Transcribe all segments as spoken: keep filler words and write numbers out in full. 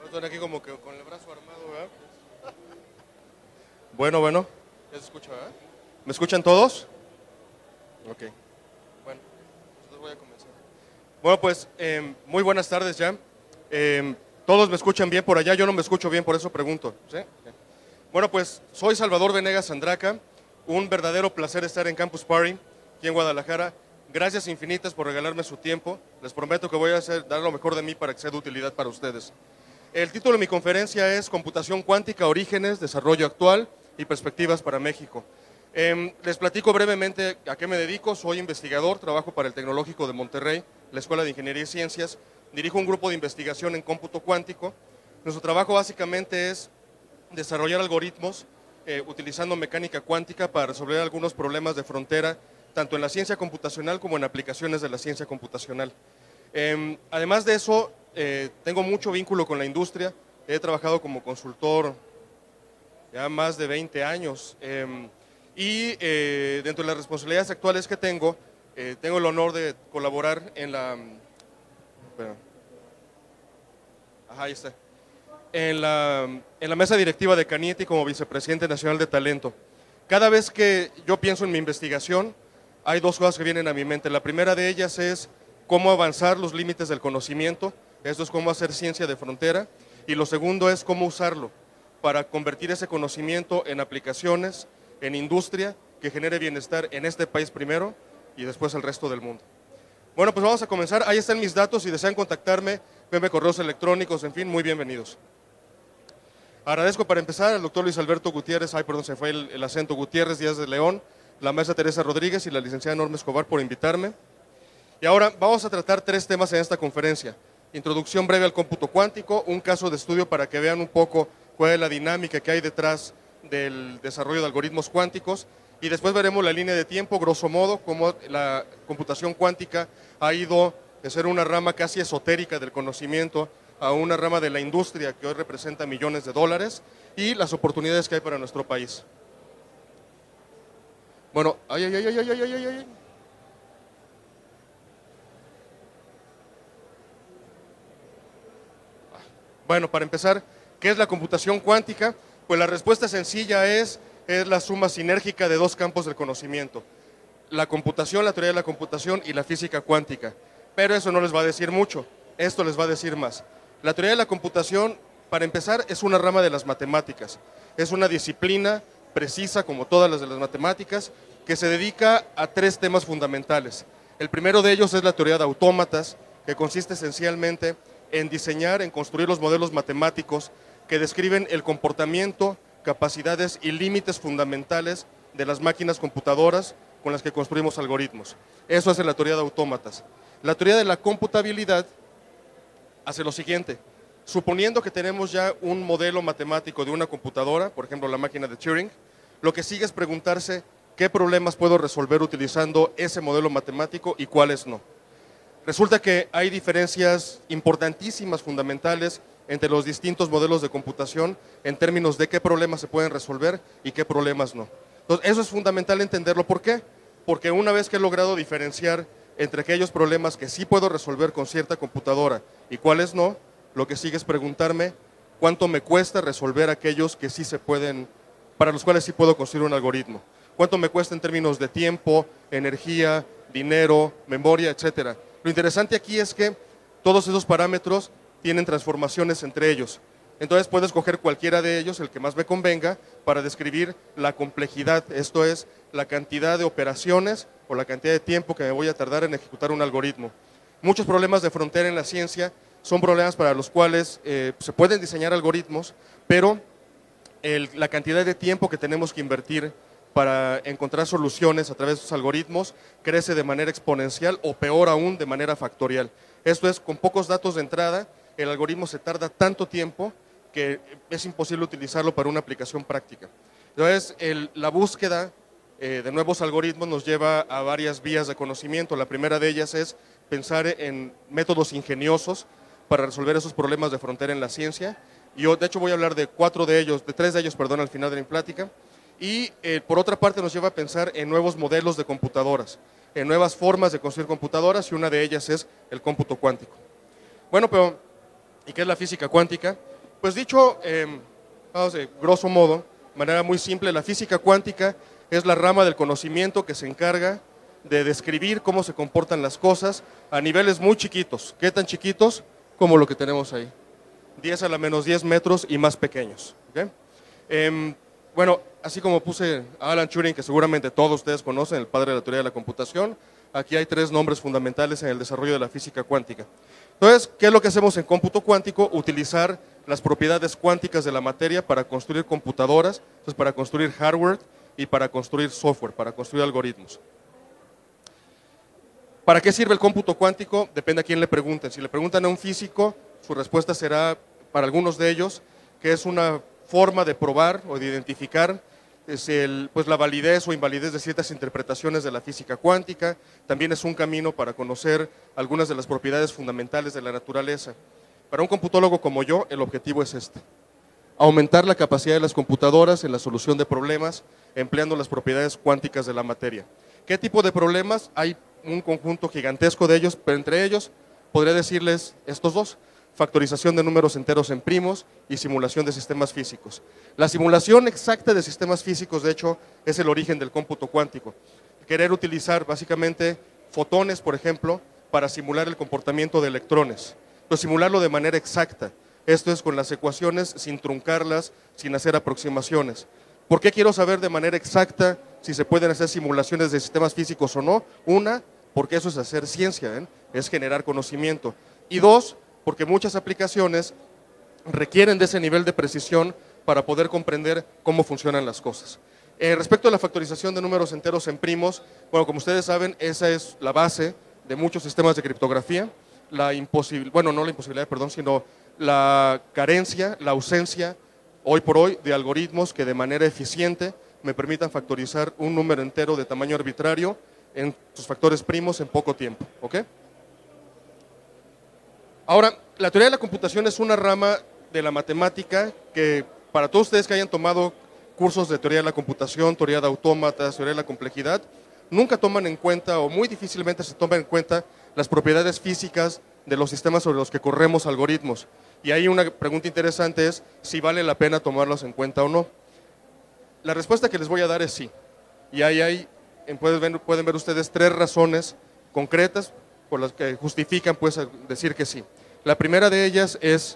Estoy aquí como que con el brazo armado, ¿verdad? Bueno, bueno, ya se escucha, ¿verdad? ¿Me escuchan todos? Ok, bueno, entonces voy a comenzar. Bueno, pues, eh, muy buenas tardes ya. Eh, ¿Todos me escuchan bien por allá? Yo no me escucho bien, por eso pregunto, ¿sí? Okay. Bueno, pues, soy Salvador Venegas Andraca. Un verdadero placer estar en Campus Party, aquí en Guadalajara. Gracias infinitas por regalarme su tiempo. Les prometo que voy a hacer, dar lo mejor de mí para que sea de utilidad para ustedes. El título de mi conferencia es Computación Cuántica, Orígenes, Desarrollo Actual y Perspectivas para México. Eh, les platico brevemente a qué me dedico. Soy investigador, trabajo para el Tecnológico de Monterrey, la Escuela de Ingeniería y Ciencias. Dirijo un grupo de investigación en cómputo cuántico. Nuestro trabajo básicamente es desarrollar algoritmos eh, utilizando mecánica cuántica para resolver algunos problemas de frontera, tanto en la ciencia computacional como en aplicaciones de la ciencia computacional. Eh, además de eso, eh, tengo mucho vínculo con la industria. He trabajado como consultor ya más de veinte años. Eh, y eh, dentro de las responsabilidades actuales que tengo, eh, tengo el honor de colaborar en la... Bueno, ajá, ahí está. En la, en la mesa directiva de Canieti como vicepresidente nacional de talento. Cada vez que yo pienso en mi investigación, hay dos cosas que vienen a mi mente. La primera de ellas es cómo avanzar los límites del conocimiento, esto es cómo hacer ciencia de frontera, y lo segundo es cómo usarlo para convertir ese conocimiento en aplicaciones, en industria, que genere bienestar en este país primero y después el resto del mundo. Bueno, pues vamos a comenzar. Ahí están mis datos. Si desean contactarme, envíenme correos electrónicos, en fin, muy bienvenidos. Agradezco para empezar al doctor Luis Alberto Gutiérrez, ay, perdón, se fue el, el acento, Gutiérrez Díaz de León, la maestra Teresa Rodríguez y la licenciada Norma Escobar por invitarme. Y ahora vamos a tratar tres temas en esta conferencia. Introducción breve al cómputo cuántico, un caso de estudio para que vean un poco cuál es la dinámica que hay detrás del desarrollo de algoritmos cuánticos, y después veremos la línea de tiempo, grosso modo, cómo la computación cuántica ha ido de ser una rama casi esotérica del conocimiento a una rama de la industria que hoy representa millones de dólares, y las oportunidades que hay para nuestro país. Bueno, ay, ay, ay, ay, ay, ay, ay, ay. Bueno, para empezar, ¿qué es la computación cuántica? Pues la respuesta sencilla es, es la suma sinérgica de dos campos del conocimiento. La computación, la teoría de la computación y la física cuántica. Pero eso no les va a decir mucho, esto les va a decir más. La teoría de la computación, para empezar, es una rama de las matemáticas. Es una disciplina precisa, como todas las de las matemáticas, que se dedica a tres temas fundamentales. El primero de ellos es la teoría de autómatas, que consiste esencialmente en diseñar, en construir los modelos matemáticos que describen el comportamiento, capacidades y límites fundamentales de las máquinas computadoras con las que construimos algoritmos. Eso es la teoría de autómatas. La teoría de la computabilidad hace lo siguiente: suponiendo que tenemos ya un modelo matemático de una computadora, por ejemplo la máquina de Turing, lo que sigue es preguntarse qué problemas puedo resolver utilizando ese modelo matemático y cuáles no. Resulta que hay diferencias importantísimas, fundamentales, entre los distintos modelos de computación en términos de qué problemas se pueden resolver y qué problemas no. Entonces, eso es fundamental entenderlo. ¿Por qué? Porque una vez que he logrado diferenciar entre aquellos problemas que sí puedo resolver con cierta computadora y cuáles no, lo que sigue es preguntarme cuánto me cuesta resolver aquellos que sí se pueden, para los cuales sí puedo construir un algoritmo. Cuánto me cuesta en términos de tiempo, energía, dinero, memoria, etcétera. Lo interesante aquí es que todos esos parámetros tienen transformaciones entre ellos. Entonces puedo escoger cualquiera de ellos, el que más me convenga, para describir la complejidad, esto es, la cantidad de operaciones o la cantidad de tiempo que me voy a tardar en ejecutar un algoritmo. Muchos problemas de frontera en la ciencia son problemas para los cuales eh, se pueden diseñar algoritmos, pero el, la cantidad de tiempo que tenemos que invertir para encontrar soluciones a través de estos algoritmos crece de manera exponencial o peor aún de manera factorial. Esto es, con pocos datos de entrada, el algoritmo se tarda tanto tiempo que es imposible utilizarlo para una aplicación práctica. Entonces, el, la búsqueda eh, de nuevos algoritmos nos lleva a varias vías de conocimiento. La primera de ellas es pensar en métodos ingeniosos para resolver esos problemas de frontera en la ciencia. Yo, de hecho, voy a hablar de cuatro de ellos, de tres de ellos, perdón, al final de mi plática. Y eh, por otra parte nos lleva a pensar en nuevos modelos de computadoras, en nuevas formas de construir computadoras, y una de ellas es el cómputo cuántico. Bueno, pero ¿y qué es la física cuántica? Pues dicho, eh, vamos, eh, grosso modo, de manera muy simple, la física cuántica es la rama del conocimiento que se encarga de describir cómo se comportan las cosas a niveles muy chiquitos. ¿Qué tan chiquitos? Como lo que tenemos ahí. diez a la menos diez metros y más pequeños. ¿Okay? Eh, bueno, así como puse a Alan Turing, que seguramente todos ustedes conocen, el padre de la teoría de la computación, aquí hay tres nombres fundamentales en el desarrollo de la física cuántica. Entonces, ¿qué es lo que hacemos en cómputo cuántico? Utilizar las propiedades cuánticas de la materia para construir computadoras, entonces para construir hardware y para construir software, para construir algoritmos. ¿Para qué sirve el cómputo cuántico? Depende a quién le pregunten. Si le preguntan a un físico, su respuesta será, para algunos de ellos, que es una forma de probar o de identificar es el, pues la validez o invalidez de ciertas interpretaciones de la física cuántica. También es un camino para conocer algunas de las propiedades fundamentales de la naturaleza. Para un computólogo como yo, el objetivo es este: aumentar la capacidad de las computadoras en la solución de problemas empleando las propiedades cuánticas de la materia. ¿Qué tipo de problemas? Hay un conjunto gigantesco de ellos, pero entre ellos podría decirles estos dos: factorización de números enteros en primos y simulación de sistemas físicos. La simulación exacta de sistemas físicos, de hecho, es el origen del cómputo cuántico. Querer utilizar básicamente fotones, por ejemplo, para simular el comportamiento de electrones, pero simularlo de manera exacta. Esto es con las ecuaciones, sin truncarlas, sin hacer aproximaciones. ¿Por qué quiero saber de manera exacta si se pueden hacer simulaciones de sistemas físicos o no? Una, porque eso es hacer ciencia, ¿eh? Es generar conocimiento. Y dos, porque muchas aplicaciones requieren de ese nivel de precisión para poder comprender cómo funcionan las cosas. Eh, respecto a la factorización de números enteros en primos, bueno, como ustedes saben, esa es la base de muchos sistemas de criptografía. La imposibil, bueno, no la imposibilidad, perdón, sino la carencia, la ausencia, hoy por hoy, de algoritmos que de manera eficiente me permitan factorizar un número entero de tamaño arbitrario en sus factores primos en poco tiempo. ¿Ok? Ahora, la teoría de la computación es una rama de la matemática que, para todos ustedes que hayan tomado cursos de teoría de la computación, teoría de autómatas, teoría de la complejidad, nunca toman en cuenta, o muy difícilmente se toman en cuenta, las propiedades físicas de los sistemas sobre los que corremos algoritmos. Y ahí una pregunta interesante es si vale la pena tomarlos en cuenta o no. La respuesta que les voy a dar es sí. Y ahí hay, pueden ver, pueden ver ustedes tres razones concretas por las que justifican pues decir que sí. La primera de ellas es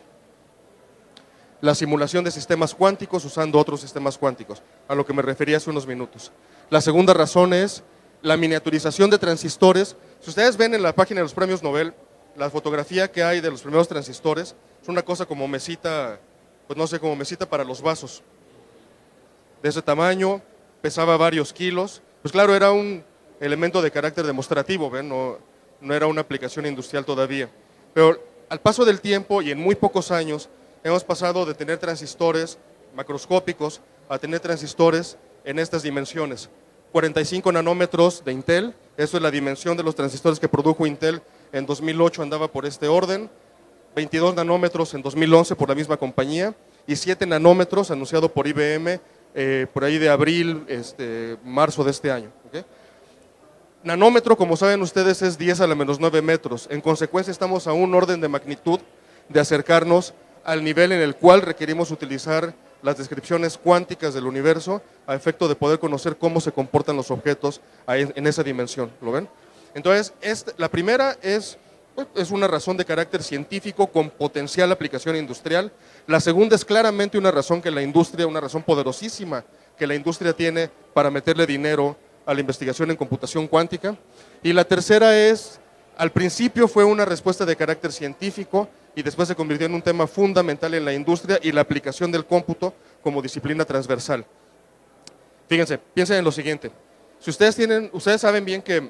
la simulación de sistemas cuánticos usando otros sistemas cuánticos, a lo que me refería hace unos minutos. La segunda razón es la miniaturización de transistores. Si ustedes ven en la página de los premios Nobel, la fotografía que hay de los primeros transistores es una cosa como mesita, pues no sé, como mesita para los vasos. De ese tamaño, pesaba varios kilos. Pues claro, era un elemento de carácter demostrativo, ¿ven? No, no era una aplicación industrial todavía. Pero al paso del tiempo y en muy pocos años, hemos pasado de tener transistores macroscópicos a tener transistores en estas dimensiones. cuarenta y cinco nanómetros de Intel, eso es la dimensión de los transistores que produjo Intel en dos mil ocho, andaba por este orden. veintidós nanómetros en dos mil once por la misma compañía y siete nanómetros anunciado por I B M eh, por ahí de abril, este, marzo de este año. ¿Okay? Nanómetro, como saben ustedes, es diez a la menos nueve metros. En consecuencia, estamos a un orden de magnitud de acercarnos al nivel en el cual requerimos utilizar las descripciones cuánticas del universo a efecto de poder conocer cómo se comportan los objetos en esa dimensión. ¿Lo ven? Entonces, este, la primera es, pues, es una razón de carácter científico con potencial aplicación industrial. La segunda es claramente una razón que la industria, una razón poderosísima que la industria tiene para meterle dinero a la investigación en computación cuántica. Y la tercera es, al principio fue una respuesta de carácter científico y después se convirtió en un tema fundamental en la industria y la aplicación del cómputo como disciplina transversal. Fíjense, piensen en lo siguiente. Si ustedes tienen, ustedes saben bien que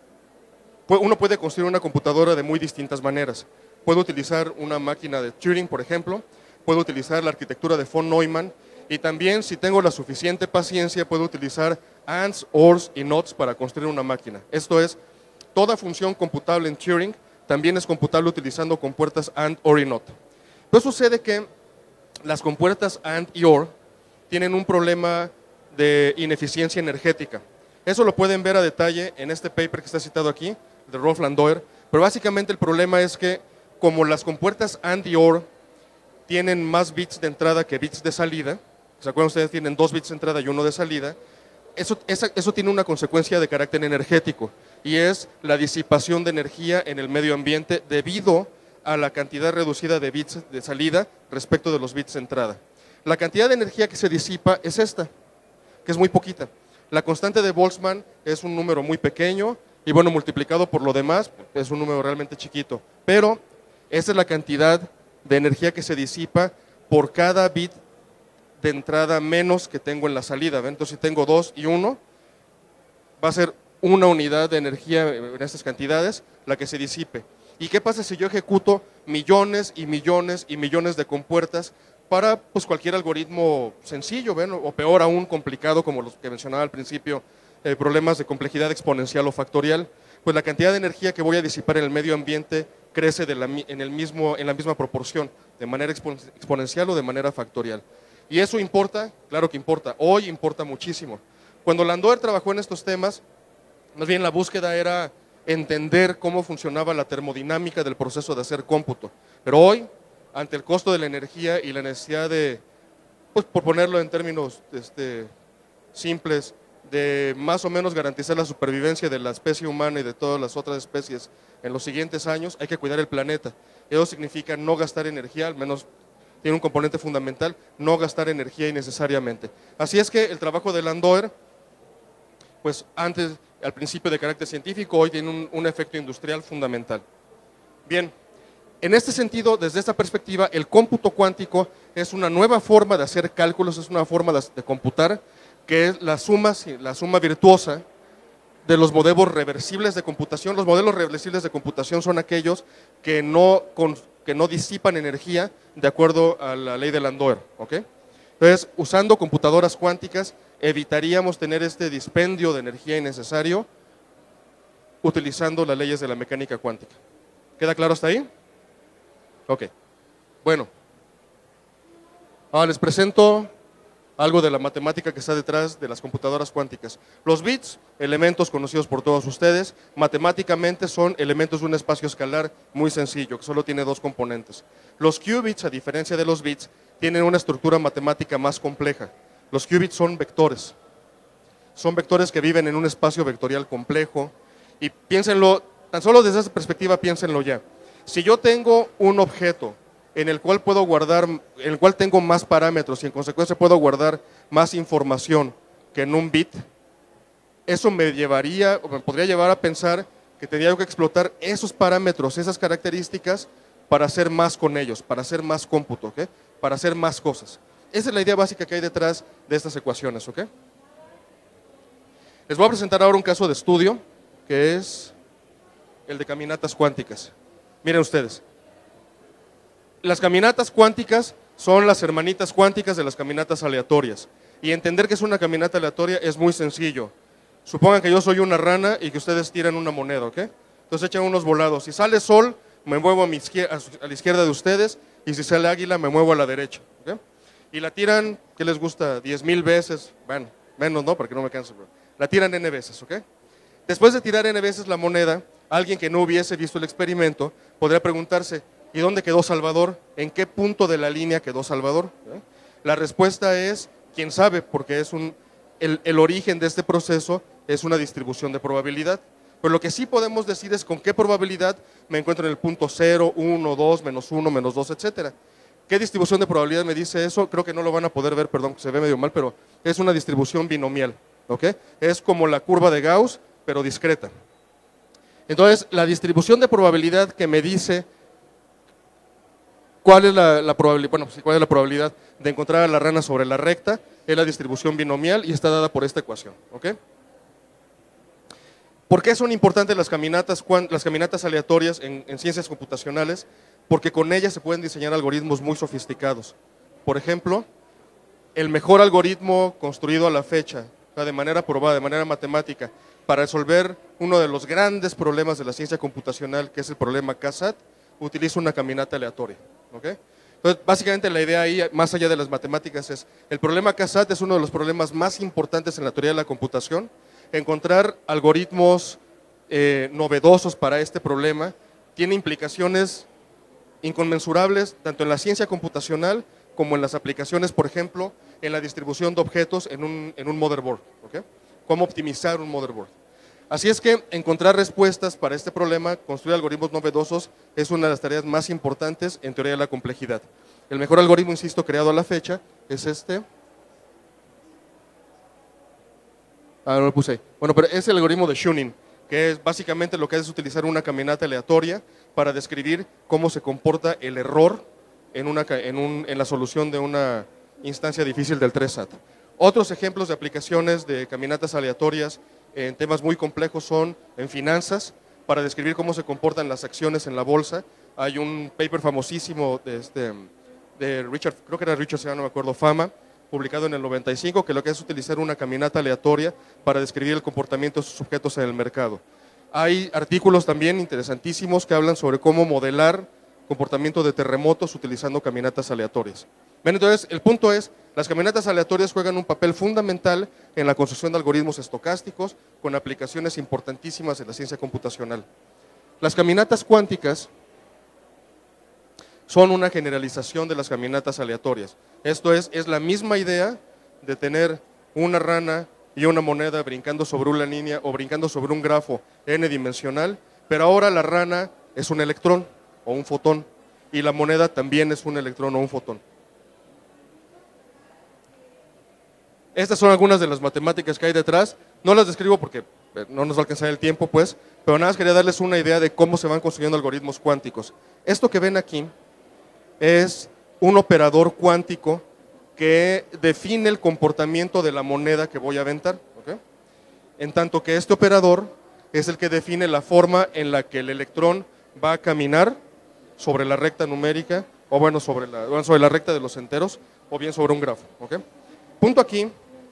uno puede construir una computadora de muy distintas maneras. Puede utilizar una máquina de Turing, por ejemplo, puedo utilizar la arquitectura de von Neumann y también, si tengo la suficiente paciencia, puedo utilizar ANDs, ORs y NOTs para construir una máquina. Esto es, toda función computable en Turing también es computable utilizando compuertas AND, OR y NOT. Pero sucede que las compuertas AND y OR tienen un problema de ineficiencia energética. Eso lo pueden ver a detalle en este paper que está citado aquí, de Rolf Landoer, pero básicamente el problema es que como las compuertas AND y OR tienen más bits de entrada que bits de salida. ¿Se acuerdan ustedes? Tienen dos bits de entrada y uno de salida. Eso, esa, eso tiene una consecuencia de carácter energético y es la disipación de energía en el medio ambiente debido a la cantidad reducida de bits de salida respecto de los bits de entrada. La cantidad de energía que se disipa es esta, que es muy poquita. La constante de Boltzmann es un número muy pequeño y bueno, multiplicado por lo demás es un número realmente chiquito, pero esa es la cantidad de energía que se disipa por cada bit de entrada menos que tengo en la salida. Entonces, si tengo dos y uno, va a ser una unidad de energía en estas cantidades la que se disipe. ¿Y qué pasa si yo ejecuto millones y millones y millones de compuertas para pues, cualquier algoritmo sencillo, ¿ven? O peor aún, complicado, como los que mencionaba al principio, eh, problemas de complejidad exponencial o factorial? Pues la cantidad de energía que voy a disipar en el medio ambiente crece de la, en, el mismo, en la misma proporción, de manera exponencial o de manera factorial. ¿Y eso importa? Claro que importa. Hoy importa muchísimo. Cuando Landauer trabajó en estos temas, más bien la búsqueda era entender cómo funcionaba la termodinámica del proceso de hacer cómputo. Pero hoy, ante el costo de la energía y la necesidad de, pues por ponerlo en términos este, simples, de más o menos garantizar la supervivencia de la especie humana y de todas las otras especies en los siguientes años, hay que cuidar el planeta. Eso significa no gastar energía, al menos tiene un componente fundamental, no gastar energía innecesariamente. Así es que el trabajo de Landauer, pues antes, al principio de carácter científico, hoy tiene un, un efecto industrial fundamental. Bien, en este sentido, desde esta perspectiva, el cómputo cuántico es una nueva forma de hacer cálculos, es una forma de, de computar, que es la suma, la suma virtuosa de los modelos reversibles de computación. Los modelos reversibles de computación son aquellos que no, con, que no disipan energía de acuerdo a la ley de Landauer, ¿ok? Entonces, usando computadoras cuánticas, evitaríamos tener este dispendio de energía innecesario utilizando las leyes de la mecánica cuántica. ¿Queda claro hasta ahí? Ok. Bueno, ahora les presento algo de la matemática que está detrás de las computadoras cuánticas. Los bits, elementos conocidos por todos ustedes, matemáticamente son elementos de un espacio escalar muy sencillo, que solo tiene dos componentes. Los qubits, a diferencia de los bits, tienen una estructura matemática más compleja. Los qubits son vectores. Son vectores que viven en un espacio vectorial complejo. Y piénsenlo, tan solo desde esa perspectiva, piénsenlo ya. Si yo tengo un objeto en el cual puedo guardar, en el cual tengo más parámetros y en consecuencia puedo guardar más información que en un bit, eso me llevaría, o me podría llevar a pensar que tendría que explotar esos parámetros, esas características, para hacer más con ellos, para hacer más cómputo, ¿ok? Para hacer más cosas. Esa es la idea básica que hay detrás de estas ecuaciones, ¿ok? Les voy a presentar ahora un caso de estudio, que es el de caminatas cuánticas. Miren ustedes. Las caminatas cuánticas son las hermanitas cuánticas de las caminatas aleatorias. Y entender que es una caminata aleatoria es muy sencillo. Supongan que yo soy una rana y que ustedes tiran una moneda, ¿ok? Entonces echan unos volados. Si sale sol, me muevo a, mi izquierda, a la izquierda de ustedes, y si sale águila, me muevo a la derecha, ¿ok? Y la tiran, ¿qué les gusta? diez mil veces, bueno, menos no, para que no me canse, pero la tiran n veces, ¿ok? Después de tirar n veces la moneda, alguien que no hubiese visto el experimento podría preguntarse, ¿y dónde quedó Salvador? ¿En qué punto de la línea quedó Salvador? ¿Eh? La respuesta es, quién sabe, porque es un, el, el origen de este proceso es una distribución de probabilidad. Pero lo que sí podemos decir es con qué probabilidad me encuentro en el punto cero, uno, dos, menos uno, menos dos, etcétera. ¿Qué distribución de probabilidad me dice eso? Creo que no lo van a poder ver, perdón, se ve medio mal, pero es una distribución binomial, ¿ok? Es como la curva de Gauss, pero discreta. Entonces, la distribución de probabilidad que me dice ¿Cuál es la, la probabilidad? Bueno, pues, ¿cuál es la probabilidad de encontrar a la rana sobre la recta? Es la distribución binomial y está dada por esta ecuación, ¿ok? ¿Por qué son importantes las caminatas, las caminatas aleatorias en, en ciencias computacionales? Porque con ellas se pueden diseñar algoritmos muy sofisticados. Por ejemplo, el mejor algoritmo construido a la fecha, o sea, de manera probada, de manera matemática, para resolver uno de los grandes problemas de la ciencia computacional, que es el problema K-SAT, utiliza una caminata aleatoria. ¿Okay? Entonces, básicamente la idea ahí, más allá de las matemáticas, es el problema K-SAT es uno de los problemas más importantes en la teoría de la computación. Encontrar algoritmos eh, novedosos para este problema tiene implicaciones inconmensurables tanto en la ciencia computacional como en las aplicaciones, por ejemplo, en la distribución de objetos en un, en un motherboard. ¿Okay? Cómo optimizar un motherboard. Así es que encontrar respuestas para este problema, construir algoritmos novedosos, es una de las tareas más importantes en teoría de la complejidad. El mejor algoritmo, insisto, creado a la fecha es este. Ah, no lo puse ahí. Bueno, pero es el algoritmo de Shunin, que es básicamente lo que hace es utilizar una caminata aleatoria para describir cómo se comporta el error en, una, en, un, en la solución de una instancia difícil del tres SAT. Otros ejemplos de aplicaciones de caminatas aleatorias en temas muy complejos son en finanzas, para describir cómo se comportan las acciones en la bolsa. Hay un paper famosísimo de, este, de Richard, creo que era Richard, si no me acuerdo, Fama, publicado en el noventa y cinco, que lo que hace es utilizar una caminata aleatoria para describir el comportamiento de sus objetos en el mercado. Hay artículos también interesantísimos que hablan sobre cómo modelar comportamiento de terremotos utilizando caminatas aleatorias. Bien, entonces, el punto es, las caminatas aleatorias juegan un papel fundamental en la construcción de algoritmos estocásticos con aplicaciones importantísimas en la ciencia computacional. Las caminatas cuánticas son una generalización de las caminatas aleatorias. Esto es, es la misma idea de tener una rana y una moneda brincando sobre una línea o brincando sobre un grafo n-dimensional, pero ahora la rana es un electrón o un fotón y la moneda también es un electrón o un fotón. Estas son algunas de las matemáticas que hay detrás. No las describo porque no nos va a alcanzar el tiempo, pues, pero nada más quería darles una idea de cómo se van construyendo algoritmos cuánticos. Esto que ven aquí es un operador cuántico que define el comportamiento de la moneda que voy a aventar. ¿Okay? En tanto que este operador es el que define la forma en la que el electrón va a caminar sobre la recta numérica, o bueno, sobre la, bueno, sobre la recta de los enteros, o bien sobre un grafo. ¿Okay? Punto aquí,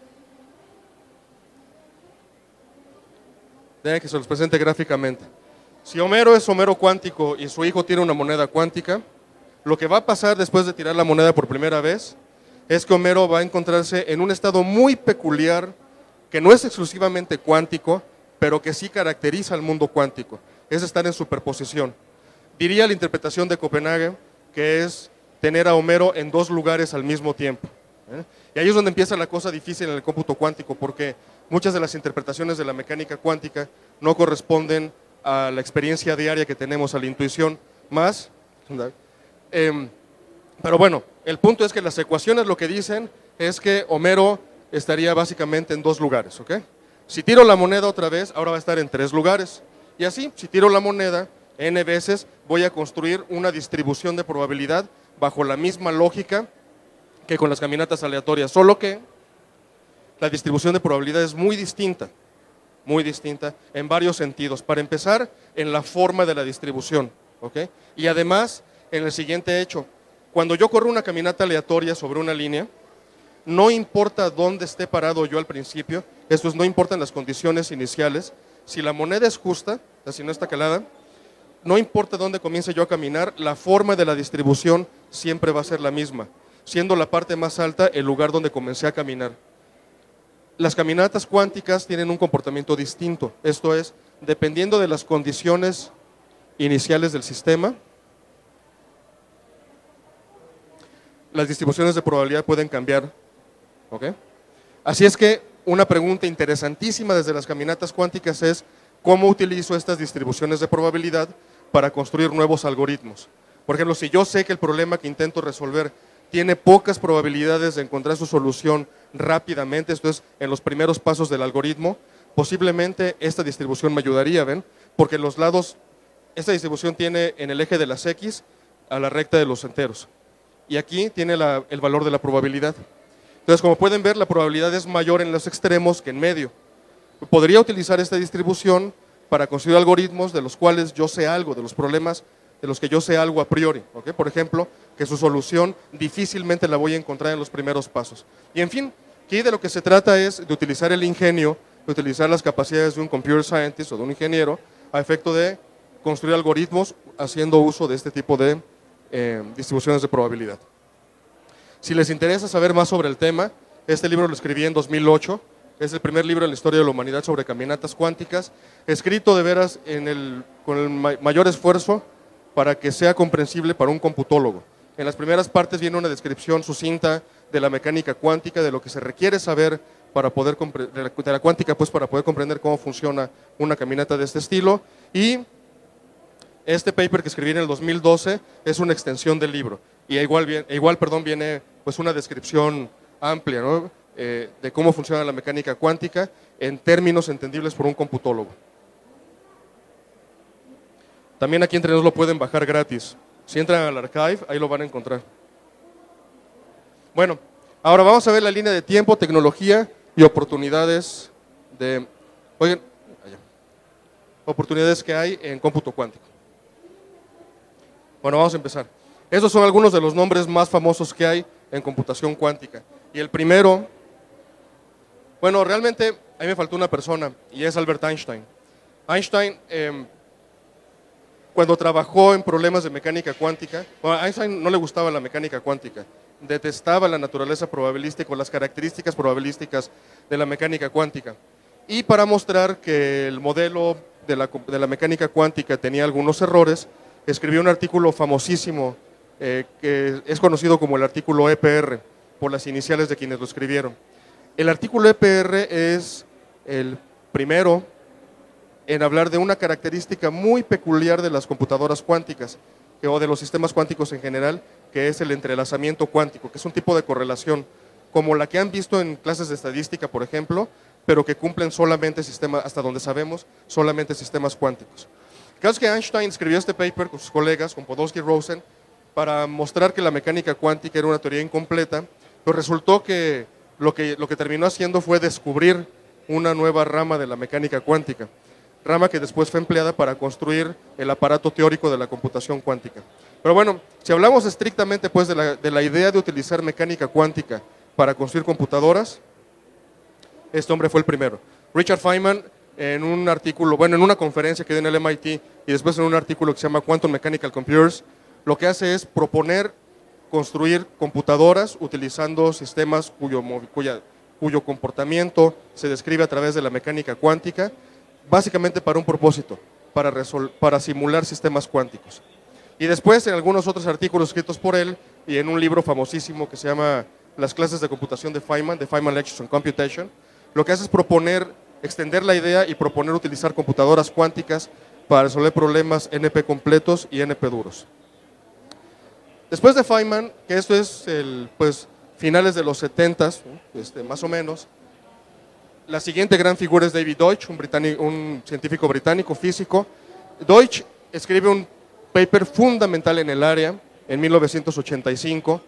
dejen que se los presente gráficamente. Si Homero es Homero cuántico y su hijo tiene una moneda cuántica, lo que va a pasar después de tirar la moneda por primera vez es que Homero va a encontrarse en un estado muy peculiar que no es exclusivamente cuántico, pero que sí caracteriza al mundo cuántico, es estar en superposición. Diría la interpretación de Copenhague que es tener a Homero en dos lugares al mismo tiempo. ¿eh? Y ahí es donde empieza la cosa difícil en el cómputo cuántico, porque muchas de las interpretaciones de la mecánica cuántica no corresponden a la experiencia diaria que tenemos, a la intuición, más. Eh, pero bueno, el punto es que las ecuaciones lo que dicen es que Homero estaría básicamente en dos lugares. ¿ok? Si tiro la moneda otra vez, ahora va a estar en tres lugares. Y así, si tiro la moneda n veces, voy a construir una distribución de probabilidad bajo la misma lógica que con las caminatas aleatorias, solo que la distribución de probabilidad es muy distinta, muy distinta en varios sentidos. Para empezar, en la forma de la distribución, ¿ok? Y además, en el siguiente hecho, cuando yo corro una caminata aleatoria sobre una línea, no importa dónde esté parado yo al principio, esto es, no importan las condiciones iniciales, si la moneda es justa, si no está calada, no importa dónde comience yo a caminar, la forma de la distribución siempre va a ser la misma, siendo la parte más alta el lugar donde comencé a caminar. Las caminatas cuánticas tienen un comportamiento distinto, esto es, dependiendo de las condiciones iniciales del sistema, las distribuciones de probabilidad pueden cambiar. ¿ok? Así es que una pregunta interesantísima desde las caminatas cuánticas es ¿cómo utilizo estas distribuciones de probabilidad para construir nuevos algoritmos? Por ejemplo, si yo sé que el problema que intento resolver tiene pocas probabilidades de encontrar su solución rápidamente, esto es, en los primeros pasos del algoritmo, posiblemente esta distribución me ayudaría, ¿ven? Porque los lados, esta distribución tiene en el eje de las X a la recta de los enteros. Y aquí tiene la, el valor de la probabilidad. Entonces, como pueden ver, la probabilidad es mayor en los extremos que en medio. Podría utilizar esta distribución para construir algoritmos de los cuales yo sé algo, de los problemas de los que yo sé algo a priori. ¿ok? Por ejemplo, que su solución difícilmente la voy a encontrar en los primeros pasos. Y en fin, aquí de lo que se trata es de utilizar el ingenio, de utilizar las capacidades de un computer scientist o de un ingeniero a efecto de construir algoritmos haciendo uso de este tipo de eh, distribuciones de probabilidad. Si les interesa saber más sobre el tema, este libro lo escribí en dos mil ocho, es el primer libro en la historia de la humanidad sobre caminatas cuánticas, escrito de veras en el, con el mayor esfuerzo para que sea comprensible para un computólogo. En las primeras partes viene una descripción sucinta de la mecánica cuántica, de lo que se requiere saber para poder de la cuántica, pues para poder comprender cómo funciona una caminata de este estilo. Y este paper que escribí en el dos mil doce es una extensión del libro. Y igual, igual perdón, viene pues una descripción amplia, ¿no? eh, de cómo funciona la mecánica cuántica en términos entendibles por un computólogo. También aquí entre nosotros lo pueden bajar gratis. Si entran al archive, ahí lo van a encontrar. Bueno, ahora vamos a ver la línea de tiempo, tecnología y oportunidades de, oigan, allá, oportunidades que hay en cómputo cuántico. Bueno, vamos a empezar. Estos son algunos de los nombres más famosos que hay en computación cuántica. Y el primero, bueno, realmente a mí me faltó una persona y es Albert Einstein. Einstein, eh, cuando trabajó en problemas de mecánica cuántica, bueno, a Einstein no le gustaba la mecánica cuántica, detestaba la naturaleza probabilística o las características probabilísticas de la mecánica cuántica. Y para mostrar que el modelo de la, de la mecánica cuántica tenía algunos errores, escribió un artículo famosísimo eh, que es conocido como el artículo E P R, por las iniciales de quienes lo escribieron. El artículo E P R es el primero en hablar de una característica muy peculiar de las computadoras cuánticas, que, o de los sistemas cuánticos en general, que es el entrelazamiento cuántico, que es un tipo de correlación, como la que han visto en clases de estadística, por ejemplo, pero que cumplen solamente sistemas, hasta donde sabemos, solamente sistemas cuánticos. El caso es que Einstein escribió este paper con sus colegas, con Podolsky y Rosen, para mostrar que la mecánica cuántica era una teoría incompleta, pero resultó que lo que, lo que terminó haciendo fue descubrir una nueva rama de la mecánica cuántica, rama que después fue empleada para construir el aparato teórico de la computación cuántica. Pero bueno, si hablamos estrictamente pues de la, de la idea de utilizar mecánica cuántica para construir computadoras, este hombre fue el primero. Richard Feynman, en un artículo, bueno, en una conferencia que dio en el M I T y después en un artículo que se llama Quantum Mechanical Computers, lo que hace es proponer construir computadoras utilizando sistemas cuyo, cuya, cuyo comportamiento se describe a través de la mecánica cuántica, básicamente para un propósito, para, resol para simular sistemas cuánticos. Y después en algunos otros artículos escritos por él y en un libro famosísimo que se llama Las clases de computación de Feynman, de Feynman Lectures on Computation, lo que hace es proponer, extender la idea y proponer utilizar computadoras cuánticas para resolver problemas N P completos y N P duros. Después de Feynman, que esto es el, pues, finales de los setentas, este, más o menos, la siguiente gran figura es David Deutsch, un, un científico británico, físico. Deutsch escribe un paper fundamental en el área en mil novecientos ochenta y cinco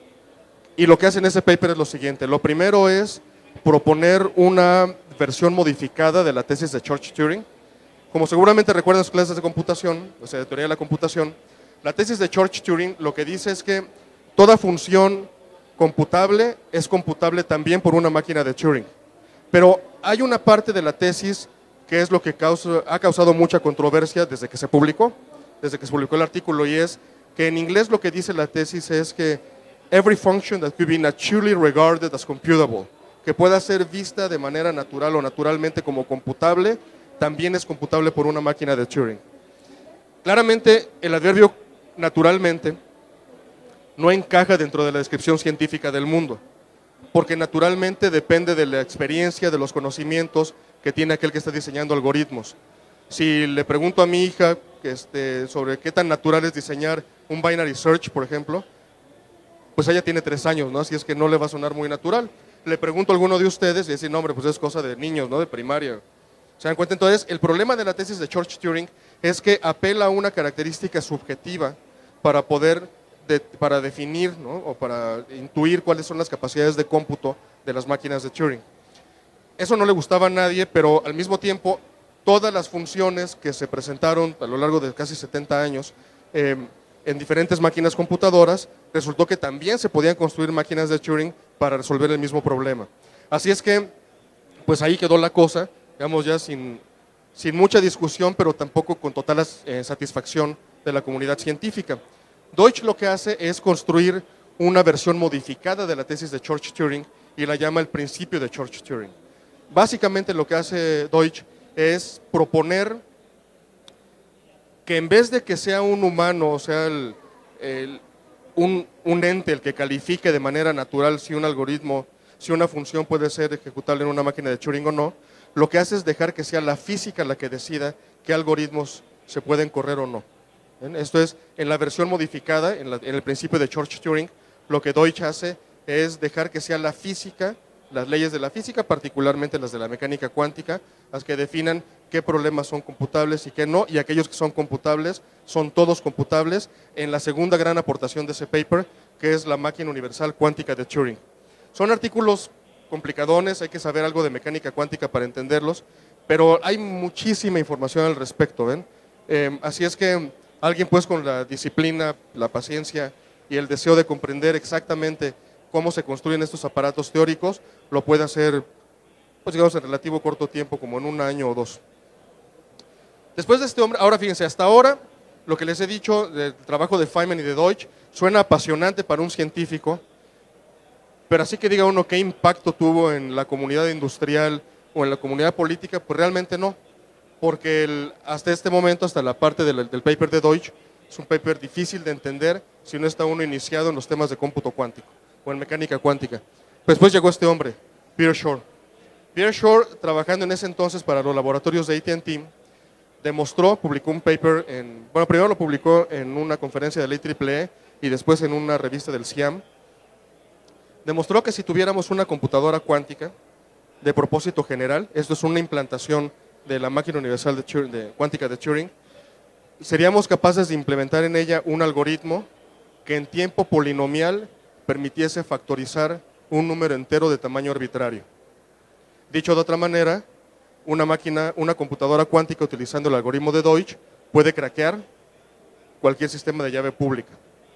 y lo que hace en ese paper es lo siguiente. Lo primero es proponer una versión modificada de la tesis de Church-Turing. Como seguramente recuerdan sus clases de computación, o sea, de teoría de la computación, la tesis de Church-Turing lo que dice es que toda función computable es computable también por una máquina de Turing. Pero hay una parte de la tesis que es lo que causa, ha causado mucha controversia desde que se publicó, desde que se publicó el artículo, y es que en inglés lo que dice la tesis es que every function that could be naturally regarded as computable, que pueda ser vista de manera natural o naturalmente como computable, también es computable por una máquina de Turing. Claramente el adverbio naturalmente no encaja dentro de la descripción científica del mundo, porque naturalmente depende de la experiencia, de los conocimientos que tiene aquel que está diseñando algoritmos. Si le pregunto a mi hija este, sobre qué tan natural es diseñar un binary search, por ejemplo, pues ella tiene tres años, ¿no? Así es que no le va a sonar muy natural. Le pregunto a alguno de ustedes y decir, no, hombre, pues es cosa de niños, ¿no? De primaria. ¿Se dan cuenta? Entonces, el problema de la tesis de Church-Turing es que apela a una característica subjetiva para poder, de, para definir, ¿no? O para intuir cuáles son las capacidades de cómputo de las máquinas de Turing. Eso no le gustaba a nadie, pero al mismo tiempo, todas las funciones que se presentaron a lo largo de casi setenta años eh, en diferentes máquinas computadoras, resultó que también se podían construir máquinas de Turing para resolver el mismo problema. Así es que, pues ahí quedó la cosa, digamos ya sin, sin mucha discusión, pero tampoco con total eh, satisfacción de la comunidad científica. Deutsch lo que hace es construir una versión modificada de la tesis de Church-Turing y la llama el principio de Church-Turing. Básicamente lo que hace Deutsch es proponer que en vez de que sea un humano, o sea, el, el, un, un ente el que califique de manera natural si un algoritmo, si una función puede ser ejecutable en una máquina de Turing o no, lo que hace es dejar que sea la física la que decida qué algoritmos se pueden correr o no. ¿Bien? Esto es, en la versión modificada, en, la, en el principio de Church-Turing, lo que Deutsch hace es dejar que sea la física, las leyes de la física, particularmente las de la mecánica cuántica, las que definan qué problemas son computables y qué no, y aquellos que son computables son todos computables en la segunda gran aportación de ese paper, que es la máquina universal cuántica de Turing. Son artículos complicadones, hay que saber algo de mecánica cuántica para entenderlos, pero hay muchísima información al respecto, ¿ven? Eh, así es que alguien pues con la disciplina, la paciencia y el deseo de comprender exactamente cómo se construyen estos aparatos teóricos, lo puede hacer, pues digamos, en relativo corto tiempo, como en un año o dos. Después de este hombre, ahora fíjense, hasta ahora, lo que les he dicho del trabajo de Feynman y de Deutsch, suena apasionante para un científico, pero así que diga uno qué impacto tuvo en la comunidad industrial o en la comunidad política, pues realmente no, porque el, hasta este momento, hasta la parte del, del paper de Deutsch, es un paper difícil de entender si no está uno iniciado en los temas de cómputo cuántico o en mecánica cuántica. Después llegó este hombre, Peter Shor. Peter Shor, trabajando en ese entonces para los laboratorios de A T and T, demostró, publicó un paper, en, bueno, primero lo publicó en una conferencia de la I triple E y después en una revista del C I A M, demostró que si tuviéramos una computadora cuántica de propósito general, esto es una implantación de la máquina universal de, Turing, de cuántica de Turing, seríamos capaces de implementar en ella un algoritmo que en tiempo polinomial permitiese factorizar un número entero de tamaño arbitrario. Dicho de otra manera, una máquina, una computadora cuántica utilizando el algoritmo de Deutsch puede craquear cualquier sistema de llave pública.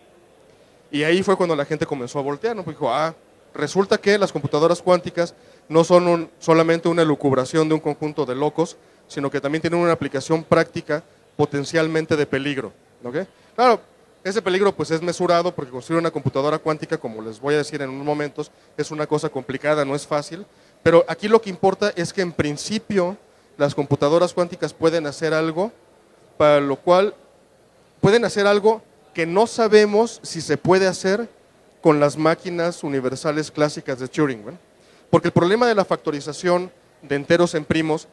Y ahí fue cuando la gente comenzó a voltear, ¿no? Pues dijo, ah, resulta que las computadoras cuánticas no son un, solamente una elucubración de un conjunto de locos, sino que también tienen una aplicación práctica potencialmente de peligro. ¿Okay? Claro, ese peligro pues es mesurado porque construir una computadora cuántica, como les voy a decir en unos momentos, es una cosa complicada, no es fácil, pero aquí lo que importa es que en principio las computadoras cuánticas pueden hacer algo para lo cual pueden hacer algo que no sabemos si se puede hacer con las máquinas universales clásicas de Turing, ¿ven? Porque el problema de la factorización de enteros en primos,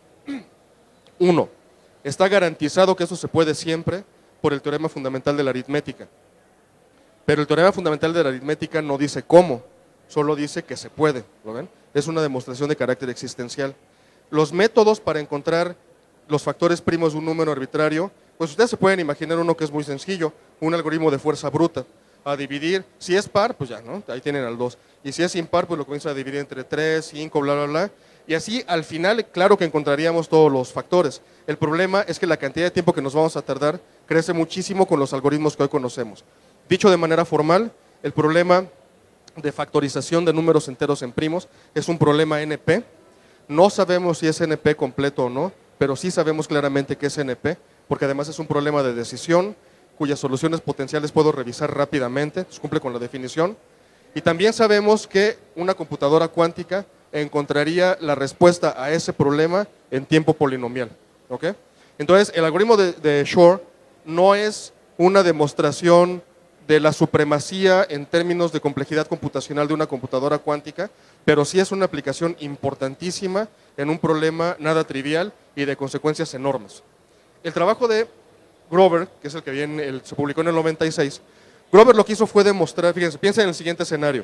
uno, está garantizado que eso se puede siempre por el teorema fundamental de la aritmética, pero el teorema fundamental de la aritmética no dice cómo, solo dice que se puede, ¿lo ven? Es una demostración de carácter existencial. Los métodos para encontrar los factores primos de un número arbitrario, pues ustedes se pueden imaginar uno que es muy sencillo, un algoritmo de fuerza bruta, a dividir, si es par, pues ya, ¿no? Ahí tienen al dos, y si es impar, pues lo comienza a dividir entre tres, cinco, bla, bla, bla, y así al final, claro que encontraríamos todos los factores. El problema es que la cantidad de tiempo que nos vamos a tardar crece muchísimo con los algoritmos que hoy conocemos. Dicho de manera formal, el problema de factorización de números enteros en primos es un problema N P, no sabemos si es N P completo o no, pero sí sabemos claramente que es N P, porque además es un problema de decisión, cuyas soluciones potenciales puedo revisar rápidamente, cumple con la definición, y también sabemos que una computadora cuántica encontraría la respuesta a ese problema en tiempo polinomial. ¿Okay? Entonces, el algoritmo de, de Shor no es una demostración de la supremacía en términos de complejidad computacional de una computadora cuántica, pero sí es una aplicación importantísima en un problema nada trivial y de consecuencias enormes. El trabajo de Grover, que es el que viene, el, se publicó en el noventa y seis, Grover lo que hizo fue demostrar, fíjense, piensen en el siguiente escenario.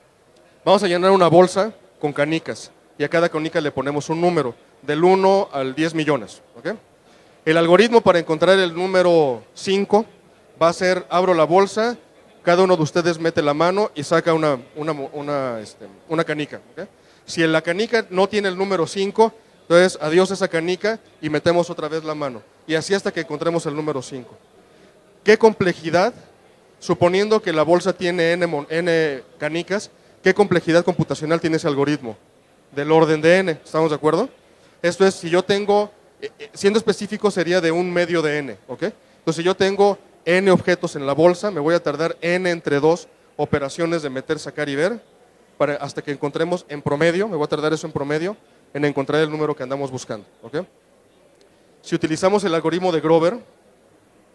Vamos a llenar una bolsa con canicas y a cada canica le ponemos un número, del uno al diez millones. ¿Okay? El algoritmo para encontrar el número cinco va a ser, abro la bolsa, cada uno de ustedes mete la mano y saca una, una, una, este, una canica. ¿Okay? Si la canica no tiene el número cinco, entonces adiós esa canica y metemos otra vez la mano. Y así hasta que encontremos el número cinco. ¿Qué complejidad? Suponiendo que la bolsa tiene n, n canicas, ¿qué complejidad computacional tiene ese algoritmo? Del orden de n, ¿estamos de acuerdo? Esto es, si yo tengo, siendo específico sería de un medio de n, ¿ok? Entonces si yo tengo n objetos en la bolsa, me voy a tardar n entre dos operaciones de meter, sacar y ver, para, hasta que encontremos en promedio, me voy a tardar eso en promedio, en encontrar el número que andamos buscando, ¿ok? Si utilizamos el algoritmo de Grover,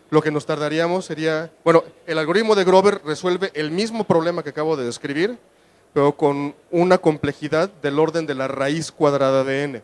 lo que nos tardaríamos sería, bueno, el algoritmo de Grover resuelve el mismo problema que acabo de describir, pero con una complejidad del orden de la raíz cuadrada de n.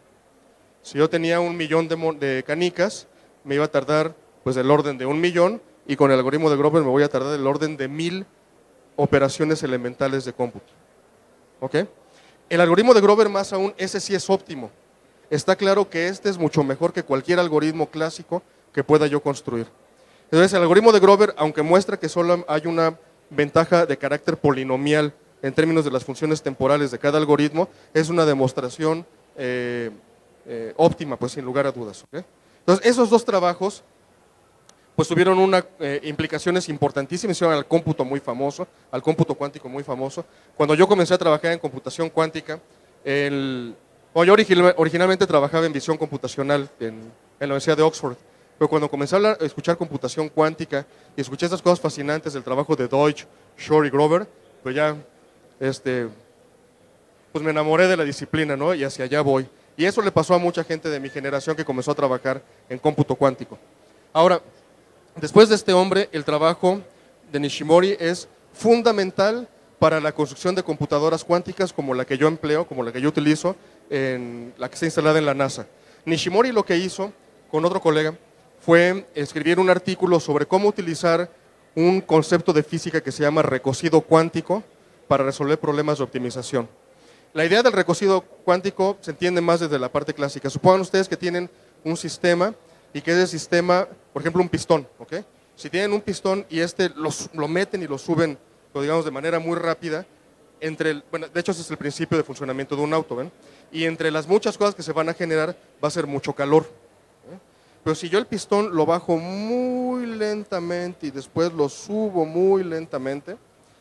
Si yo tenía un millón de, de canicas, me iba a tardar pues el orden de un millón, y con el algoritmo de Grover me voy a tardar el orden de mil operaciones elementales de cómputo. ¿Ok? El algoritmo de Grover, más aún, ese sí es óptimo. Está claro que este es mucho mejor que cualquier algoritmo clásico que pueda yo construir. Entonces, el algoritmo de Grover, aunque muestra que solo hay una ventaja de carácter polinomial en términos de las funciones temporales de cada algoritmo, es una demostración eh, eh, óptima, pues sin lugar a dudas. ¿Okay? Entonces, esos dos trabajos pues tuvieron una, eh, implicaciones importantísimas, hicieron al cómputo muy famoso, al cómputo cuántico muy famoso. Cuando yo comencé a trabajar en computación cuántica, el, bueno, yo original, originalmente trabajaba en visión computacional en, en la Universidad de Oxford, pero cuando comencé a, hablar, a escuchar computación cuántica y escuché estas cosas fascinantes del trabajo de Deutsch, Shor y Grover, pues ya este, pues me enamoré de la disciplina, ¿no? Y hacia allá voy. Y eso le pasó a mucha gente de mi generación que comenzó a trabajar en cómputo cuántico. Ahora, después de este hombre, el trabajo de Nishimori es fundamental para la construcción de computadoras cuánticas como la que yo empleo, como la que yo utilizo, en la que está instalada en la NASA. Nishimori lo que hizo con otro colega fue escribir un artículo sobre cómo utilizar un concepto de física que se llama recocido cuántico para resolver problemas de optimización. La idea del recocido cuántico se entiende más desde la parte clásica. Supongan ustedes que tienen un sistema y que ese sistema, por ejemplo, un pistón, ¿ok? Si tienen un pistón y este lo, lo meten y lo suben, lo digamos, de manera muy rápida, entre el, bueno, de hecho ese es el principio de funcionamiento de un auto, ¿ven? Y entre las muchas cosas que se van a generar va a ser mucho calor. ¿eh? Pero si yo el pistón lo bajo muy lentamente y después lo subo muy lentamente,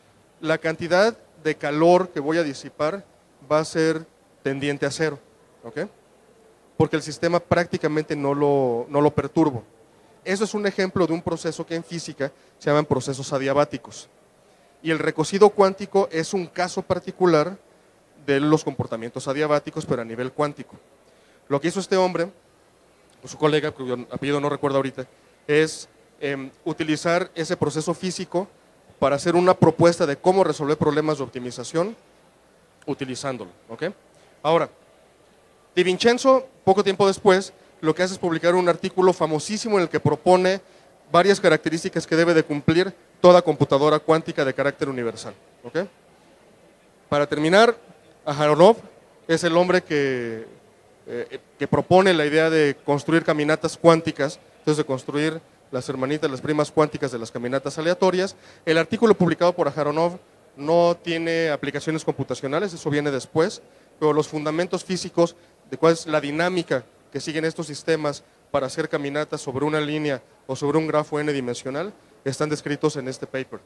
la cantidad de calor que voy a disipar va a ser tendiente a cero, ¿ok? Porque el sistema prácticamente no lo, no lo perturbo. Eso es un ejemplo de un proceso que en física se llaman procesos adiabáticos. Y el recocido cuántico es un caso particular de los comportamientos adiabáticos, pero a nivel cuántico. Lo que hizo este hombre, o su colega, cuyo apellido no recuerdo ahorita, es eh, utilizar ese proceso físico para hacer una propuesta de cómo resolver problemas de optimización utilizándolo. ¿Okay? Ahora, Di Vincenzo, poco tiempo después, lo que hace es publicar un artículo famosísimo en el que propone varias características que debe de cumplir toda computadora cuántica de carácter universal. ¿Okay? Para terminar, Aharonov es el hombre que, eh, que propone la idea de construir caminatas cuánticas, entonces de construir las hermanitas, las primas cuánticas de las caminatas aleatorias. El artículo publicado por Aharonov no tiene aplicaciones computacionales, eso viene después, pero los fundamentos físicos de cuál es la dinámica que siguen estos sistemas para hacer caminatas sobre una línea o sobre un grafo n-dimensional están descritos en este paper.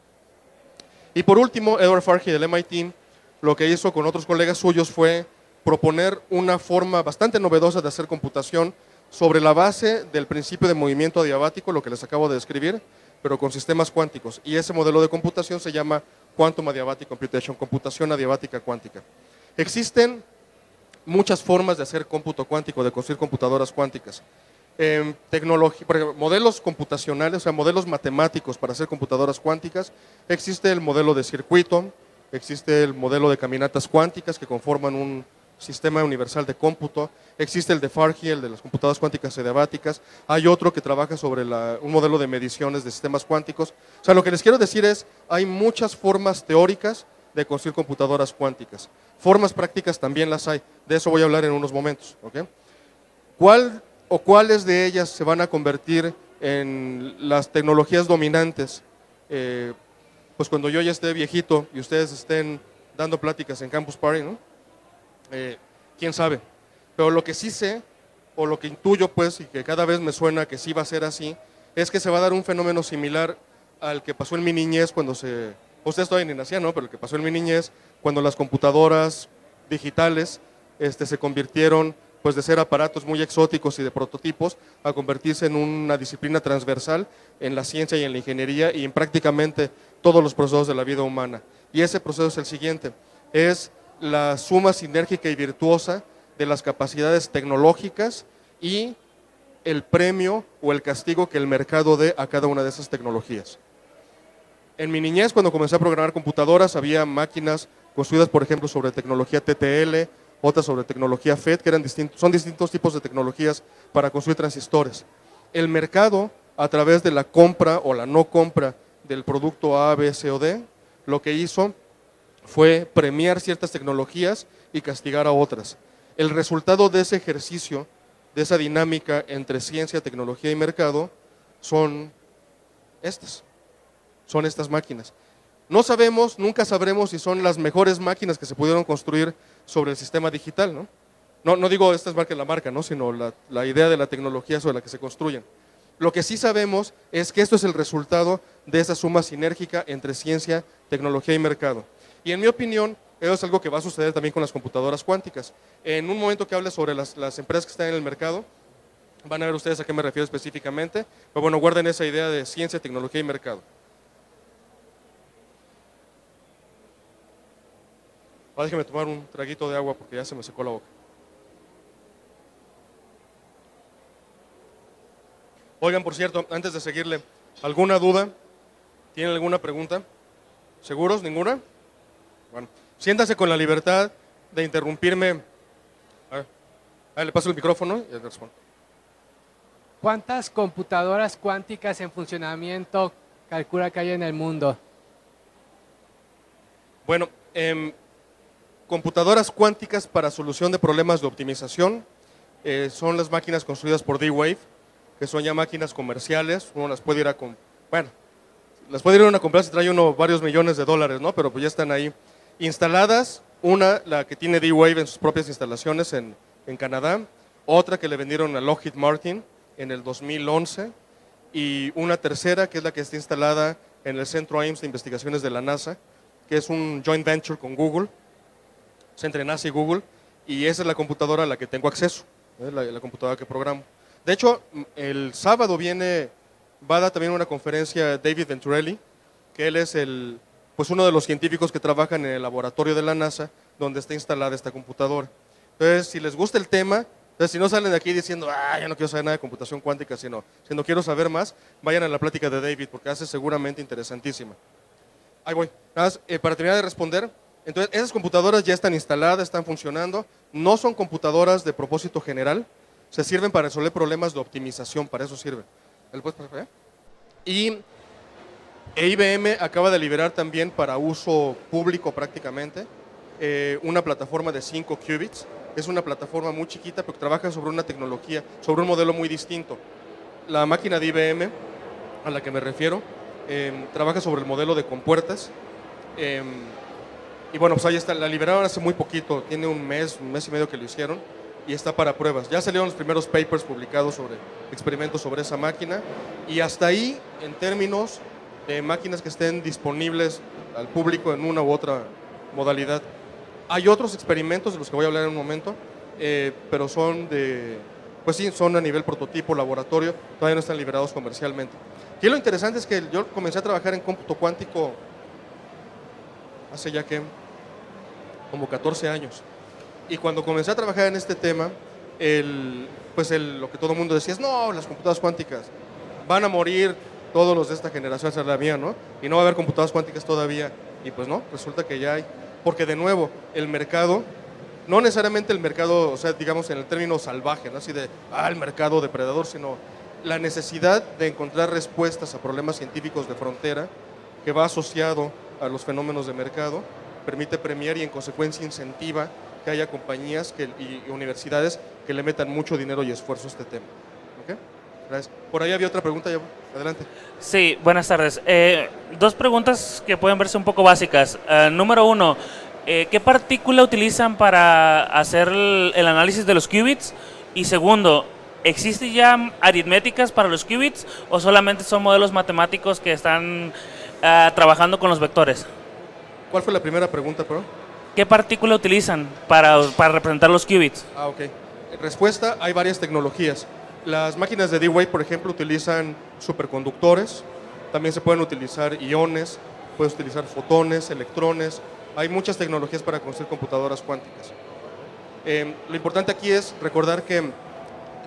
Y por último, Edward Farhi del M I T lo que hizo con otros colegas suyos fue proponer una forma bastante novedosa de hacer computación sobre la base del principio de movimiento adiabático, lo que les acabo de describir, pero con sistemas cuánticos. Y ese modelo de computación se llama Quantum Adiabatic Computation, computación adiabática cuántica. Existen muchas formas de hacer cómputo cuántico, de construir computadoras cuánticas. Eh, tecnología, por ejemplo, modelos computacionales, o sea, modelos matemáticos para hacer computadoras cuánticas. Existe el modelo de circuito, existe el modelo de caminatas cuánticas que conforman un sistema universal de cómputo, existe el de Farhi, el de las computadoras cuánticas adiabáticas, hay otro que trabaja sobre la, un modelo de mediciones de sistemas cuánticos. O sea, lo que les quiero decir es, hay muchas formas teóricas de construir computadoras cuánticas. Formas prácticas también las hay, de eso voy a hablar en unos momentos. ¿Okay? ¿Cuál o cuáles de ellas se van a convertir en las tecnologías dominantes? Eh, pues cuando yo ya esté viejito y ustedes estén dando pláticas en Campus Party, ¿no? Eh, quién sabe, pero lo que sí sé, o lo que intuyo pues, y que cada vez me suena que sí va a ser así, es que se va a dar un fenómeno similar al que pasó en mi niñez cuando se, ustedes todavía ni nacían, ¿no? Pero el que pasó en mi niñez, cuando las computadoras digitales este, se convirtieron pues de ser aparatos muy exóticos y de prototipos a convertirse en una disciplina transversal en la ciencia y en la ingeniería y en prácticamente todos los procesos de la vida humana. Y ese proceso es el siguiente, es la suma sinérgica y virtuosa de las capacidades tecnológicas y el premio o el castigo que el mercado dé a cada una de esas tecnologías. En mi niñez, cuando comencé a programar computadoras, había máquinas construidas, por ejemplo, sobre tecnología T T L, otras sobre tecnología F E T, que eran distintos, son distintos tipos de tecnologías para construir transistores. El mercado, a través de la compra o la no compra del producto A, B, C o D, lo que hizo fue premiar ciertas tecnologías y castigar a otras. El resultado de ese ejercicio, de esa dinámica entre ciencia, tecnología y mercado, son estas, son estas máquinas. No sabemos, nunca sabremos si son las mejores máquinas que se pudieron construir sobre el sistema digital, ¿no? No, no digo esta es marca, la marca, ¿no? Sino la, la idea de la tecnología sobre la que se construyen. Lo que sí sabemos es que esto es el resultado de esa suma sinérgica entre ciencia, tecnología y mercado. Y en mi opinión, eso es algo que va a suceder también con las computadoras cuánticas. En un momento que hable sobre las, las empresas que están en el mercado, van a ver ustedes a qué me refiero específicamente, pero bueno, guarden esa idea de ciencia, tecnología y mercado. Ah, déjeme tomar un traguito de agua porque ya se me secó la boca. Oigan, por cierto, antes de seguirle, ¿alguna duda? ¿Tienen alguna pregunta? ¿Seguros? ¿Ninguna? Bueno, siéntase con la libertad de interrumpirme. A ver, a ver, le paso el micrófono y le respondo. ¿Cuántas computadoras cuánticas en funcionamiento calcula que hay en el mundo? Bueno, eh, computadoras cuánticas para solución de problemas de optimización eh, son las máquinas construidas por D-Wave, que son ya máquinas comerciales. Uno las puede ir a comprar, bueno, las puede ir a comprar si trae uno varios millones de dólares, ¿no? Pero pues ya están ahí instaladas. Una, la que tiene D-Wave en sus propias instalaciones en, en Canadá, otra que le vendieron a Lockheed Martin en el dos mil once, y una tercera que es la que está instalada en el Centro Ames de Investigaciones de la NASA, que es un joint venture con Google, es entre NASA y Google, y esa es la computadora a la que tengo acceso, ¿eh? la, la computadora que programo. De hecho, el sábado viene, va a dar también una conferencia David Venturelli, que él es el, pues uno de los científicos que trabajan en el laboratorio de la NASA, donde está instalada esta computadora. Entonces, si les gusta el tema, entonces si no salen de aquí diciendo, ah, ya no quiero saber nada de computación cuántica, sino, si no quiero saber más, vayan a la plática de David, porque hace seguramente interesantísima. Ahí voy. Nada más, eh, para terminar de responder, entonces esas computadoras ya están instaladas, están funcionando, no son computadoras de propósito general, se sirven para resolver problemas de optimización, para eso sirven. Y I B M acaba de liberar también para uso público prácticamente eh, una plataforma de cinco qubits. Es una plataforma muy chiquita, pero que trabaja sobre una tecnología, sobre un modelo muy distinto. La máquina de I B M, a la que me refiero, eh, trabaja sobre el modelo de compuertas. Eh, y bueno, pues ahí está, la liberaron hace muy poquito, tiene un mes, un mes y medio que lo hicieron, y está para pruebas. Ya salieron los primeros papers publicados sobre experimentos sobre esa máquina, y hasta ahí, en términos de máquinas que estén disponibles al público en una u otra modalidad. Hay otros experimentos de los que voy a hablar en un momento, eh, pero son de, pues sí, son a nivel prototipo, laboratorio, todavía no están liberados comercialmente. Y lo interesante es que yo comencé a trabajar en cómputo cuántico hace ya que como catorce años. Y cuando comencé a trabajar en este tema, el, pues el, lo que todo el mundo decía es, no, las computadoras cuánticas van a morir todos los de esta generación, esa es la mía, ¿no? Y no va a haber computadoras cuánticas todavía. Y pues no, resulta que ya hay. Porque de nuevo, el mercado, no necesariamente el mercado, o sea, digamos en el término salvaje, no así de, ah, el mercado depredador, sino la necesidad de encontrar respuestas a problemas científicos de frontera que va asociado a los fenómenos de mercado, permite premiar y en consecuencia incentiva que haya compañías que, y, y universidades que le metan mucho dinero y esfuerzo a este tema. ¿Okay? Gracias. Por ahí había otra pregunta, ya. Adelante. Sí, buenas tardes. Eh, dos preguntas que pueden verse un poco básicas. Uh, número uno, eh, ¿qué partícula utilizan para hacer el, el análisis de los qubits? Y segundo, ¿existen ya aritméticas para los qubits o solamente son modelos matemáticos que están uh, trabajando con los vectores? ¿Cuál fue la primera pregunta, pro? ¿Qué partícula utilizan para, para representar los qubits? Ah, ok. Respuesta, hay varias tecnologías. Las máquinas de D-Wave, por ejemplo, utilizan superconductores, también se pueden utilizar iones, puedes utilizar fotones, electrones, hay muchas tecnologías para construir computadoras cuánticas. Eh, lo importante aquí es recordar que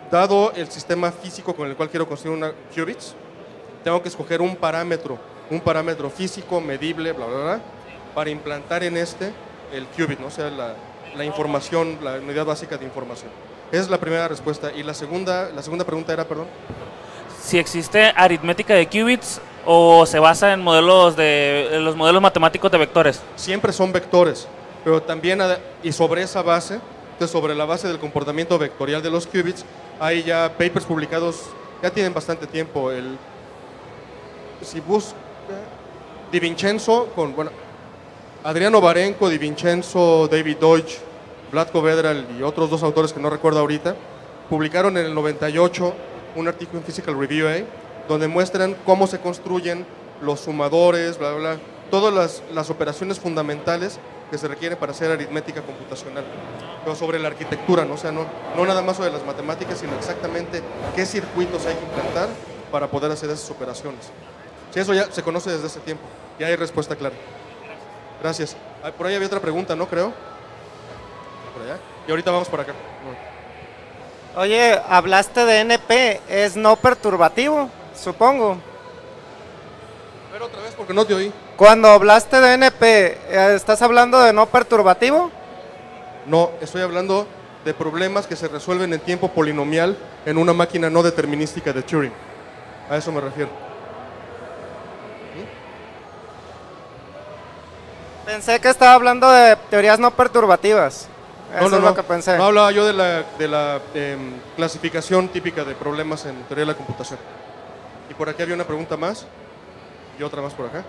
dado el sistema físico con el cual quiero construir una qubits, tengo que escoger un parámetro, un parámetro físico, medible, bla, bla, bla, para implantar en este el qubit, ¿no? O sea, la, la información, la unidad básica de información. Esa es la primera respuesta. Y la segunda, la segunda pregunta era, perdón. Si existe aritmética de qubits o se basa en modelos de en los modelos matemáticos de vectores. Siempre son vectores, pero también, y sobre esa base, entonces sobre la base del comportamiento vectorial de los qubits, hay ya papers publicados, ya tienen bastante tiempo. El, si busca Di Vincenzo, con, bueno, Adriano Barenco, Di Vincenzo, David Deutsch, Vlatko Vedral y otros dos autores que no recuerdo ahorita, publicaron en el noventa y ocho un artículo en Physical Review A, donde muestran cómo se construyen los sumadores, bla, bla, bla, todas las, las operaciones fundamentales que se requieren para hacer aritmética computacional, pero sobre la arquitectura, ¿no? O sea, no, no nada más sobre las matemáticas, sino exactamente qué circuitos hay que implantar para poder hacer esas operaciones. Sí, eso ya se conoce desde hace tiempo, ya hay respuesta clara. Gracias. Por ahí había otra pregunta, ¿no? Creo. Por allá. Y ahorita vamos por acá. Oye, hablaste de N P, es no perturbativo, supongo. Pero otra vez porque no te oí. Cuando hablaste de N P, ¿estás hablando de no perturbativo? No, estoy hablando de problemas que se resuelven en tiempo polinomial en una máquina no determinística de Turing. A eso me refiero. Pensé que estaba hablando de teorías no perturbativas. Eso No, no, es no. lo que pensé. No hablaba yo de la, de la eh, clasificación típica de problemas en teoría de la computación. Y por aquí había una pregunta más. Y otra más por acá.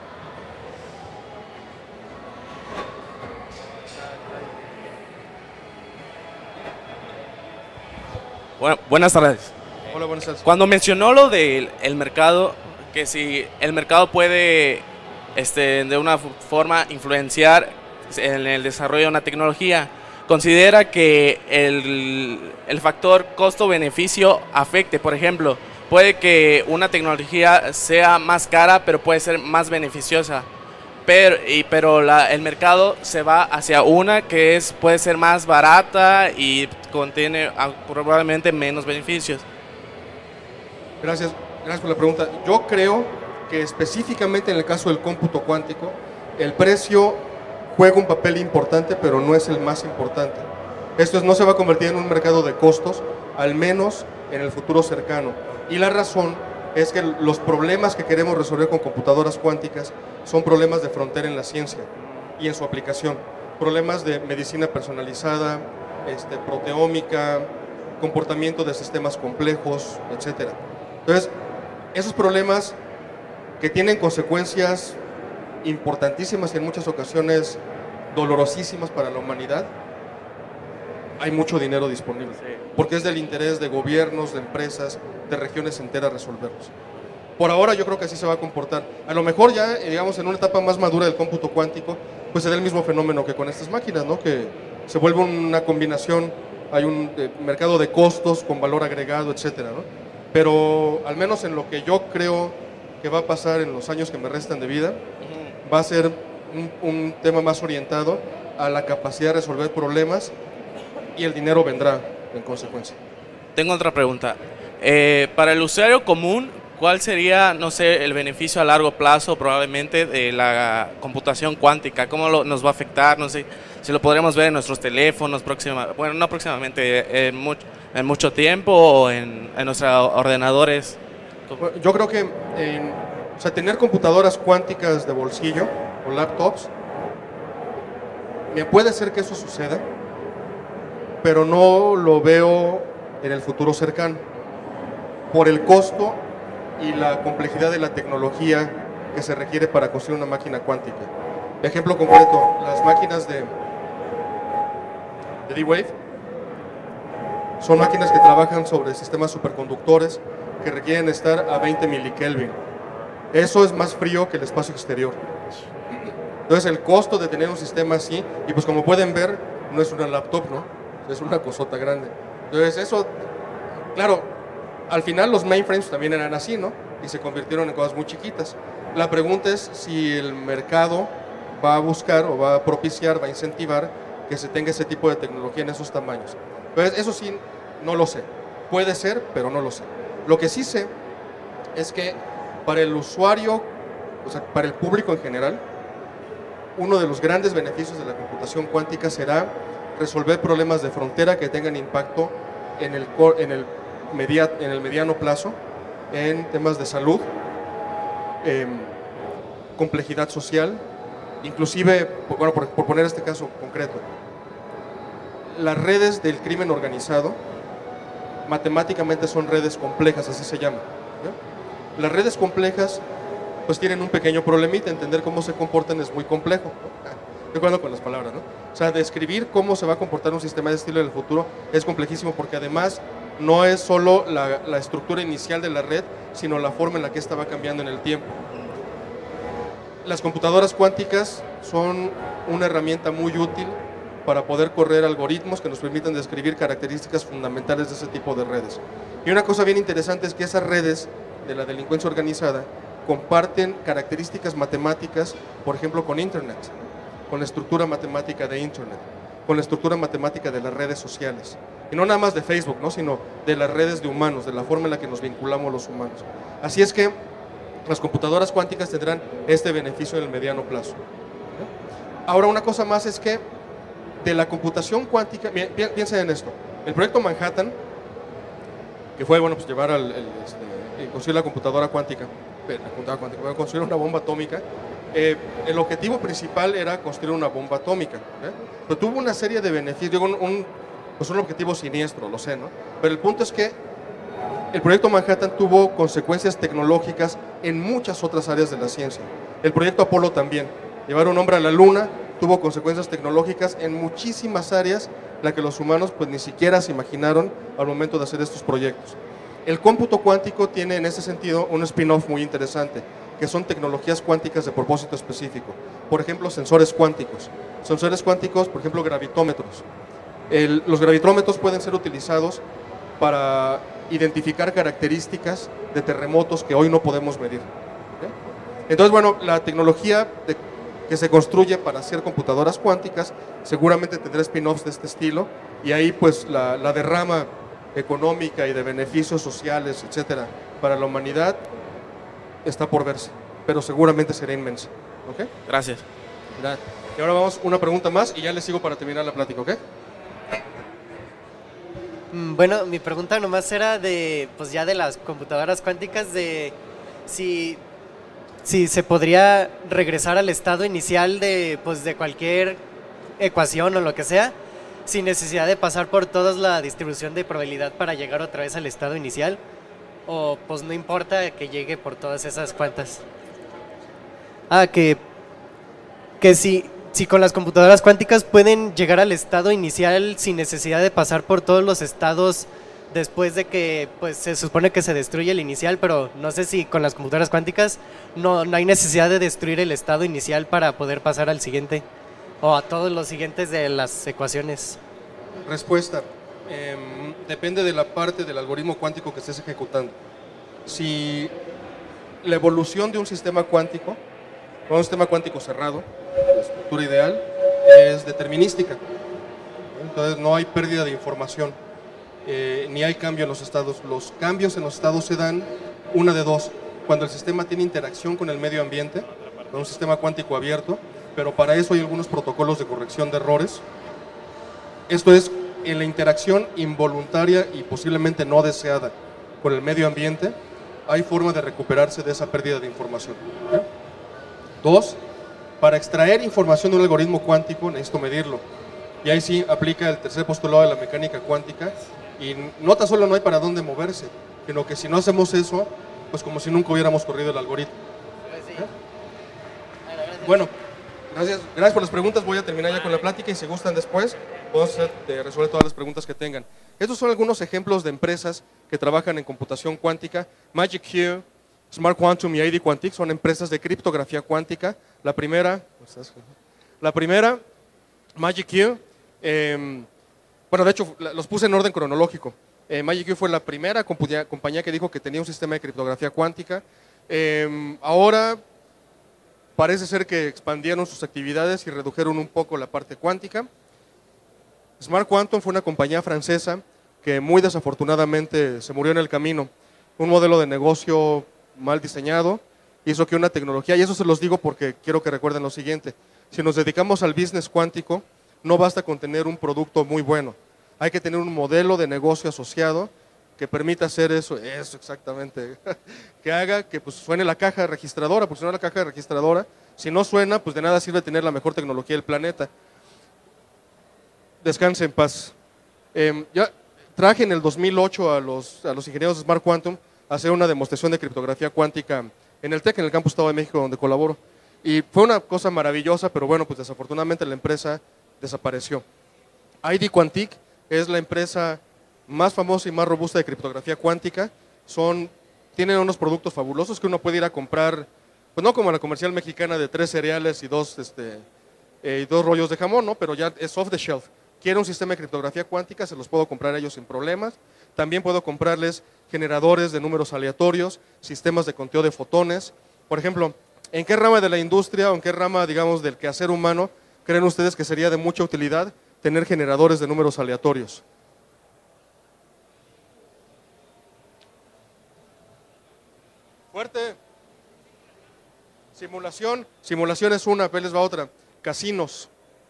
Bueno, buenas tardes. Hola, buenas tardes. Cuando mencionó lo del el mercado, que si el mercado puede este, de una forma influenciar en el desarrollo de una tecnología, considera que el, el factor costo-beneficio afecte. Por ejemplo, puede que una tecnología sea más cara, pero puede ser más beneficiosa. Pero, y, pero la, el mercado se va hacia una que es, puede ser más barata y contiene ah, probablemente menos beneficios. Gracias, gracias por la pregunta. Yo creo que específicamente en el caso del cómputo cuántico, el precio juega un papel importante, pero no es el más importante. Esto es, no se va a convertir en un mercado de costos, al menos en el futuro cercano. Y la razón es que los problemas que queremos resolver con computadoras cuánticas son problemas de frontera en la ciencia y en su aplicación. Problemas de medicina personalizada, este, proteómica, comportamiento de sistemas complejos, etcétera. Entonces, esos problemas que tienen consecuencias importantísimas y en muchas ocasiones dolorosísimas para la humanidad, hay mucho dinero disponible, porque es del interés de gobiernos, de empresas, de regiones enteras resolverlos. Por ahora yo creo que así se va a comportar. A lo mejor ya, digamos, en una etapa más madura del cómputo cuántico, pues se da el mismo fenómeno que con estas máquinas, ¿no? Que se vuelve una combinación, hay un eh, mercado de costos con valor agregado, etcétera, ¿no? Pero al menos en lo que yo creo que va a pasar en los años que me restan de vida, va a ser un, un tema más orientado a la capacidad de resolver problemas y el dinero vendrá en consecuencia. Tengo otra pregunta. Eh, para el usuario común, ¿cuál sería, no sé, el beneficio a largo plazo probablemente de la computación cuántica? ¿Cómo lo, nos va a afectar? No sé si lo podremos ver en nuestros teléfonos, próxima, bueno, no próximamente, en mucho, en mucho tiempo o en, en nuestros ordenadores. Bueno, yo creo que en, o sea, tener computadoras cuánticas de bolsillo o laptops, me puede ser que eso suceda, pero no lo veo en el futuro cercano, por el costo y la complejidad de la tecnología que se requiere para construir una máquina cuántica. Ejemplo concreto, las máquinas de, de D-Wave son máquinas que trabajan sobre sistemas superconductores que requieren estar a veinte milikelvin. Eso es más frío que el espacio exterior. Entonces el costo de tener un sistema así, y pues como pueden ver, no es una laptop, ¿no? Es una cosota grande. Entonces eso, claro, al final los mainframes también eran así, ¿no? Y se convirtieron en cosas muy chiquitas. La pregunta es si el mercado va a buscar o va a propiciar, va a incentivar que se tenga ese tipo de tecnología en esos tamaños. Entonces eso sí, no lo sé. Puede ser, pero no lo sé. Lo que sí sé es que para el usuario, o sea, para el público en general, uno de los grandes beneficios de la computación cuántica será resolver problemas de frontera que tengan impacto en el, en el, media, en el mediano plazo, en temas de salud, eh, complejidad social, inclusive, bueno, por, por poner este caso concreto, las redes del crimen organizado matemáticamente son redes complejas, así se llaman, ¿no? Las redes complejas pues tienen un pequeño problemita, entender cómo se comportan es muy complejo, ¿no? Estoy jugando con las palabras, ¿no? O sea, describir cómo se va a comportar un sistema de estilo en el futuro es complejísimo porque además no es solo la, la estructura inicial de la red, sino la forma en la que esta va cambiando en el tiempo. Las computadoras cuánticas son una herramienta muy útil para poder correr algoritmos que nos permitan describir características fundamentales de ese tipo de redes. Y una cosa bien interesante es que esas redes de la delincuencia organizada comparten características matemáticas, por ejemplo, con Internet, con la estructura matemática de Internet, con la estructura matemática de las redes sociales. Y no nada más de Facebook, ¿no? Sino de las redes de humanos, de la forma en la que nos vinculamos los humanos. Así es que las computadoras cuánticas tendrán este beneficio en el mediano plazo. Ahora, una cosa más es que de la computación cuántica, piensen en esto, el proyecto Manhattan, que fue, bueno, pues llevar al, el, este, construir la computadora cuántica, la computadora cuántica, construir una bomba atómica, eh, el objetivo principal era construir una bomba atómica, ¿eh? Pero tuvo una serie de beneficios, digo, un, un, pues un objetivo siniestro, lo sé, ¿no? Pero el punto es que el proyecto Manhattan tuvo consecuencias tecnológicas en muchas otras áreas de la ciencia. El proyecto Apolo también, llevar un hombre a la luna, tuvo consecuencias tecnológicas en muchísimas áreas, las que los humanos pues ni siquiera se imaginaron al momento de hacer estos proyectos. El cómputo cuántico tiene en ese sentido un spin-off muy interesante, que son tecnologías cuánticas de propósito específico. Por ejemplo, sensores cuánticos. Sensores cuánticos, por ejemplo, gravitómetros. El, los gravitómetros pueden ser utilizados para identificar características de terremotos que hoy no podemos medir. ¿Okay? Entonces, bueno, la tecnología de que se construye para hacer computadoras cuánticas, seguramente tendrá spin-offs de este estilo, y ahí pues la, la derrama económica y de beneficios sociales, etcétera, para la humanidad está por verse, pero seguramente será inmensa. ¿Okay? Gracias. Y ahora vamos una pregunta más y ya les sigo para terminar la plática, ¿ok? Bueno, mi pregunta nomás era de, pues ya de las computadoras cuánticas, de si... si se podría regresar al estado inicial de, pues, de cualquier ecuación o lo que sea, sin necesidad de pasar por toda la distribución de probabilidad para llegar otra vez al estado inicial, o pues no importa que llegue por todas esas cuantas. Ah, que, que si, si con las computadoras cuánticas pueden llegar al estado inicial sin necesidad de pasar por todos los estados después de que pues se supone que se destruye el inicial, pero no sé si con las computadoras cuánticas no, no hay necesidad de destruir el estado inicial para poder pasar al siguiente o a todos los siguientes de las ecuaciones. Respuesta, eh, depende de la parte del algoritmo cuántico que estés ejecutando. Si la evolución de un sistema cuántico, un sistema cuántico cerrado, la estructura ideal, es determinística, entonces no hay pérdida de información. Eh, ni hay cambio en los estados. Los cambios en los estados se dan una de dos, cuando el sistema tiene interacción con el medio ambiente, con un sistema cuántico abierto, pero para eso hay algunos protocolos de corrección de errores. Esto es, en la interacción involuntaria y posiblemente no deseada con el medio ambiente, hay forma de recuperarse de esa pérdida de información. ¿Okay? Dos, para extraer información de un algoritmo cuántico necesito medirlo, y ahí sí aplica el tercer postulado de la mecánica cuántica. Y no tan solo no hay para dónde moverse, sino que si no hacemos eso, pues como si nunca hubiéramos corrido el algoritmo. ¿Eh? Bueno, gracias, gracias por las preguntas. Voy a terminar ya con la plática y si gustan después, podemos eh, resolver todas las preguntas que tengan. Estos son algunos ejemplos de empresas que trabajan en computación cuántica. MagicQ, Smart Quantum y I D Quantic son empresas de criptografía cuántica. La primera, la primera, MagicQ, eh, bueno, de hecho, los puse en orden cronológico. Eh, MagicQ fue la primera compañía, compañía que dijo que tenía un sistema de criptografía cuántica. Eh, ahora parece ser que expandieron sus actividades y redujeron un poco la parte cuántica. Smart Quantum fue una compañía francesa que muy desafortunadamente se murió en el camino. Un modelo de negocio mal diseñado hizo que una tecnología, y eso se los digo porque quiero que recuerden lo siguiente, si nos dedicamos al business cuántico, no basta con tener un producto muy bueno, hay que tener un modelo de negocio asociado que permita hacer eso, eso exactamente, que haga que pues, suene la caja registradora, porque si no la caja registradora, si no suena, pues de nada sirve tener la mejor tecnología del planeta. Descanse en paz. Eh, ya traje en el dos mil ocho a los, a los ingenieros de Smart Quantum a hacer una demostración de criptografía cuántica en el TEC, en el Campus Estado de México, donde colaboro. Y fue una cosa maravillosa, pero bueno, pues desafortunadamente la empresa desapareció. I D Quantic es la empresa más famosa y más robusta de criptografía cuántica. Son, tienen unos productos fabulosos que uno puede ir a comprar, pues no como la comercial mexicana de tres cereales y dos, este, eh, y dos rollos de jamón, ¿no? Pero ya es off the shelf. Quiero un sistema de criptografía cuántica, se los puedo comprar a ellos sin problemas. También puedo comprarles generadores de números aleatorios, sistemas de conteo de fotones. Por ejemplo, ¿en qué rama de la industria o en qué rama, digamos, del quehacer humano creen ustedes que sería de mucha utilidad tener generadores de números aleatorios? Fuerte. Simulación. Simulación es una, pero les va otra. Casinos.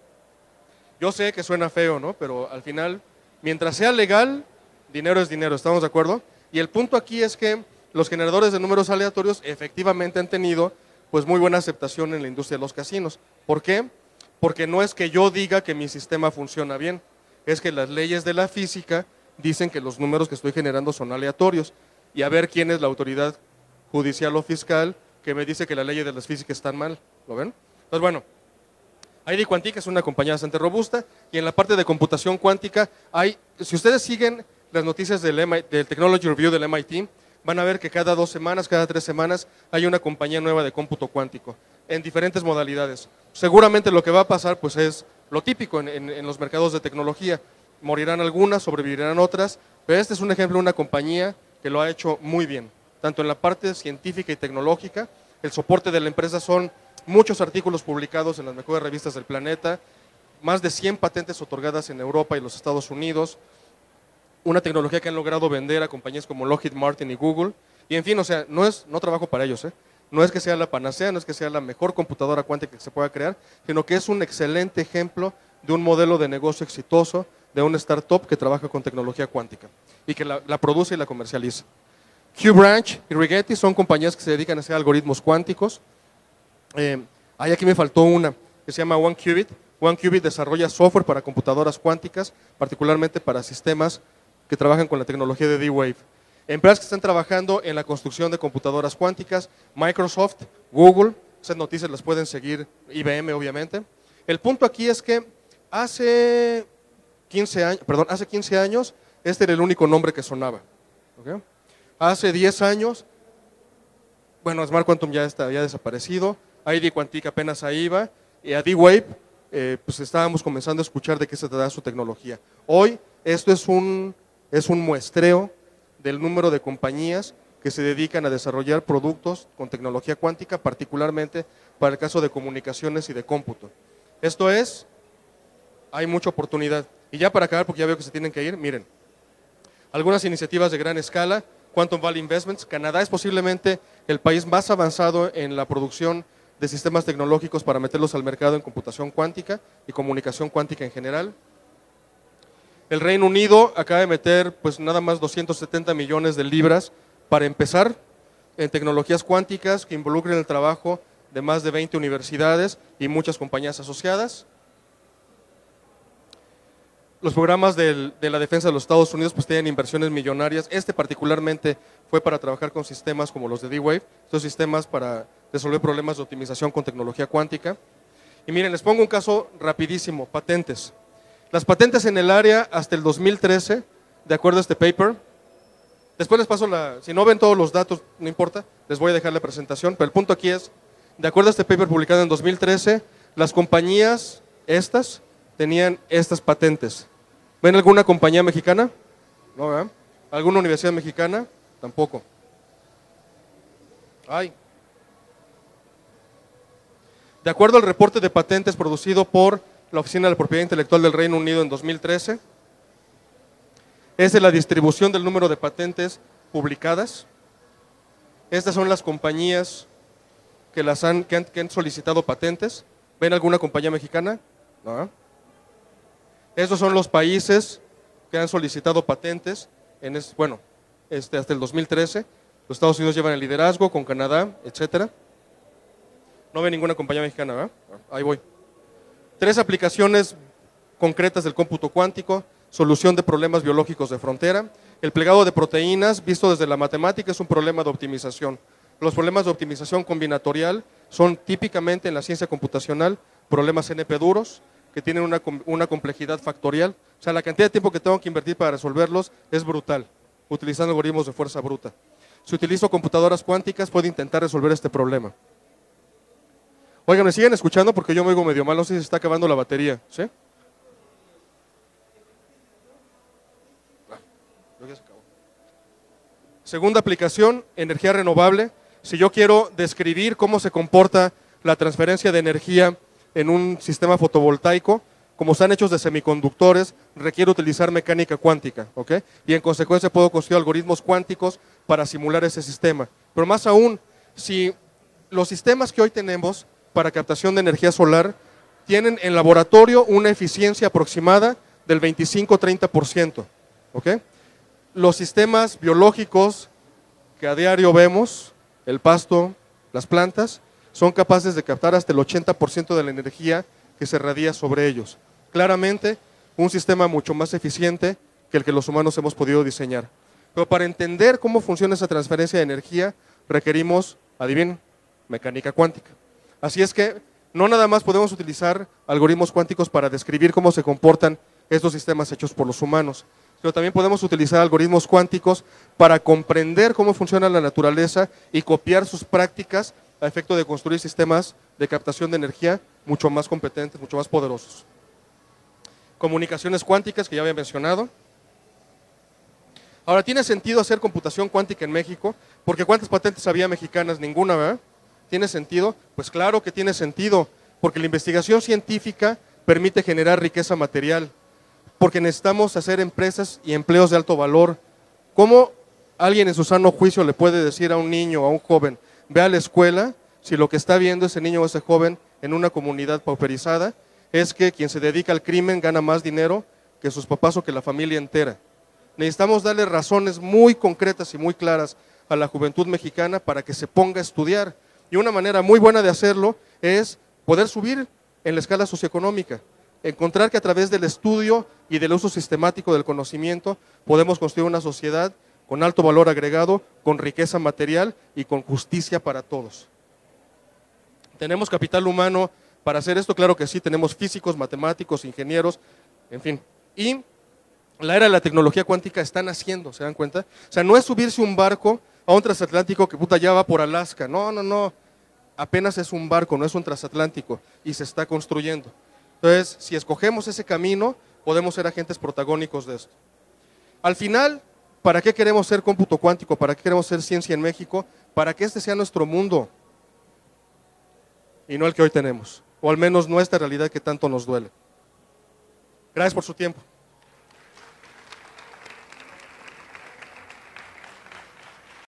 Yo sé que suena feo, ¿no? Pero al final, mientras sea legal, dinero es dinero, ¿estamos de acuerdo? Y el punto aquí es que los generadores de números aleatorios efectivamente han tenido pues muy buena aceptación en la industria de los casinos. ¿Por qué? Porque no es que yo diga que mi sistema funciona bien, es que las leyes de la física dicen que los números que estoy generando son aleatorios. Y a ver quién es la autoridad judicial o fiscal que me dice que las leyes de la física están mal. ¿Lo ven? Entonces, bueno, I D Quantic es una compañía bastante robusta y en la parte de computación cuántica hay, si ustedes siguen las noticias del, M I T, del Technology Review del M I T, van a ver que cada dos semanas, cada tres semanas hay una compañía nueva de cómputo cuántico en diferentes modalidades. Seguramente lo que va a pasar pues es lo típico en, en, en los mercados de tecnología. Morirán algunas, sobrevivirán otras, pero este es un ejemplo de una compañía que lo ha hecho muy bien, tanto en la parte científica y tecnológica. El soporte de la empresa son muchos artículos publicados en las mejores revistas del planeta, más de cien patentes otorgadas en Europa y los Estados Unidos, una tecnología que han logrado vender a compañías como Lockheed Martin y Google, y en fin, o sea, no es, no trabajo para ellos, ¿eh? No es que sea la panacea, no es que sea la mejor computadora cuántica que se pueda crear, sino que es un excelente ejemplo de un modelo de negocio exitoso, de una startup que trabaja con tecnología cuántica y que la, la produce y la comercializa. QBranch y Rigetti son compañías que se dedican a hacer algoritmos cuánticos. Eh, ahí aquí me faltó una que se llama OneQubit. OneQubit desarrolla software para computadoras cuánticas, particularmente para sistemas que trabajan con la tecnología de D-Wave. Empresas que están trabajando en la construcción de computadoras cuánticas, Microsoft, Google, esas noticias las pueden seguir, I B M obviamente. El punto aquí es que hace quince años, perdón, hace quince años este era el único nombre que sonaba. ¿Okay? Hace diez años, bueno, Smart Quantum ya está, había desaparecido, I D Quantic apenas ahí iba, y a D-Wave eh, pues estábamos comenzando a escuchar de qué se trata su tecnología. Hoy esto es un, es un muestreo del número de compañías que se dedican a desarrollar productos con tecnología cuántica, particularmente para el caso de comunicaciones y de cómputo. Esto es, hay mucha oportunidad. Y ya para acabar, porque ya veo que se tienen que ir, miren, algunas iniciativas de gran escala, Quantum Valley Investments, Canadá es posiblemente el país más avanzado en la producción de sistemas tecnológicos para meterlos al mercado en computación cuántica y comunicación cuántica en general. El Reino Unido acaba de meter pues nada más doscientos setenta millones de libras para empezar en tecnologías cuánticas que involucren el trabajo de más de veinte universidades y muchas compañías asociadas. Los programas del, de la defensa de los Estados Unidos pues tienen inversiones millonarias. Este particularmente fue para trabajar con sistemas como los de D-Wave, estos sistemas para resolver problemas de optimización con tecnología cuántica. Y miren, les pongo un caso rapidísimo, patentes. Las patentes en el área hasta el dos mil trece, de acuerdo a este paper, después les paso la, si no ven todos los datos, no importa, les voy a dejar la presentación, pero el punto aquí es, de acuerdo a este paper publicado en dos mil trece, las compañías estas tenían estas patentes. ¿Ven alguna compañía mexicana? No, ¿verdad? ¿Alguna universidad mexicana? Tampoco. Ay. De acuerdo al reporte de patentes producido por la Oficina de la Propiedad Intelectual del Reino Unido en dos mil trece, es de la distribución del número de patentes publicadas. Estas son las compañías que, las han, que, han, que han solicitado patentes. ¿Ven alguna compañía mexicana? No. Estos son los países que han solicitado patentes, en es, bueno, este, hasta el dos mil trece. Los Estados Unidos llevan el liderazgo con Canadá, etcétera. No ve ninguna compañía mexicana, ¿verdad? Ahí voy. Tres aplicaciones concretas del cómputo cuántico: solución de problemas biológicos de frontera. El plegado de proteínas, visto desde la matemática, es un problema de optimización. Los problemas de optimización combinatorial son típicamente en la ciencia computacional problemas N P duros, que tienen una, una complejidad factorial. O sea, la cantidad de tiempo que tengo que invertir para resolverlos es brutal, utilizando algoritmos de fuerza bruta. Si utilizo computadoras cuánticas, puedo intentar resolver este problema. Oigan, ¿me siguen escuchando? Porque yo me oigo medio mal, no sé si se está acabando la batería, ¿sí? Segunda aplicación, energía renovable. Si yo quiero describir cómo se comporta la transferencia de energía en un sistema fotovoltaico, como están hechos de semiconductores, requiero utilizar mecánica cuántica, ¿ok? Y en consecuencia puedo construir algoritmos cuánticos para simular ese sistema. Pero más aún, si los sistemas que hoy tenemos para captación de energía solar tienen en laboratorio una eficiencia aproximada del veinticinco a treinta por ciento, ¿ok? Los sistemas biológicos que a diario vemos, el pasto, las plantas, son capaces de captar hasta el ochenta por ciento de la energía que se radia sobre ellos. Claramente, un sistema mucho más eficiente que el que los humanos hemos podido diseñar. Pero para entender cómo funciona esa transferencia de energía, requerimos, adivinen, mecánica cuántica. Así es que no nada más podemos utilizar algoritmos cuánticos para describir cómo se comportan estos sistemas hechos por los humanos, pero también podemos utilizar algoritmos cuánticos para comprender cómo funciona la naturaleza y copiar sus prácticas a efecto de construir sistemas de captación de energía mucho más competentes, mucho más poderosos. Comunicaciones cuánticas, que ya había mencionado. Ahora, ¿tiene sentido hacer computación cuántica en México? Porque ¿cuántas patentes había mexicanas? Ninguna, ¿verdad? ¿Tiene sentido? Pues claro que tiene sentido, porque la investigación científica permite generar riqueza material, porque necesitamos hacer empresas y empleos de alto valor. ¿Cómo alguien en su sano juicio le puede decir a un niño o a un joven, ve a la escuela, si lo que está viendo ese niño o ese joven en una comunidad pauperizada es que quien se dedica al crimen gana más dinero que sus papás o que la familia entera? Necesitamos darle razones muy concretas y muy claras a la juventud mexicana para que se ponga a estudiar. Y una manera muy buena de hacerlo es poder subir en la escala socioeconómica, encontrar que a través del estudio y del uso sistemático del conocimiento podemos construir una sociedad con alto valor agregado, con riqueza material y con justicia para todos. ¿Tenemos capital humano para hacer esto? Claro que sí, tenemos físicos, matemáticos, ingenieros, en fin. Y la era de la tecnología cuántica está naciendo, ¿se dan cuenta? O sea, no es subirse un barco a un transatlántico que puta ya va por Alaska, no, no, no, apenas es un barco, no es un transatlántico y se está construyendo. Entonces, si escogemos ese camino, podemos ser agentes protagónicos de esto. Al final, ¿para qué queremos ser cómputo cuántico? ¿Para qué queremos ser ciencia en México? Para que este sea nuestro mundo y no el que hoy tenemos, o al menos no esta realidad que tanto nos duele. Gracias por su tiempo.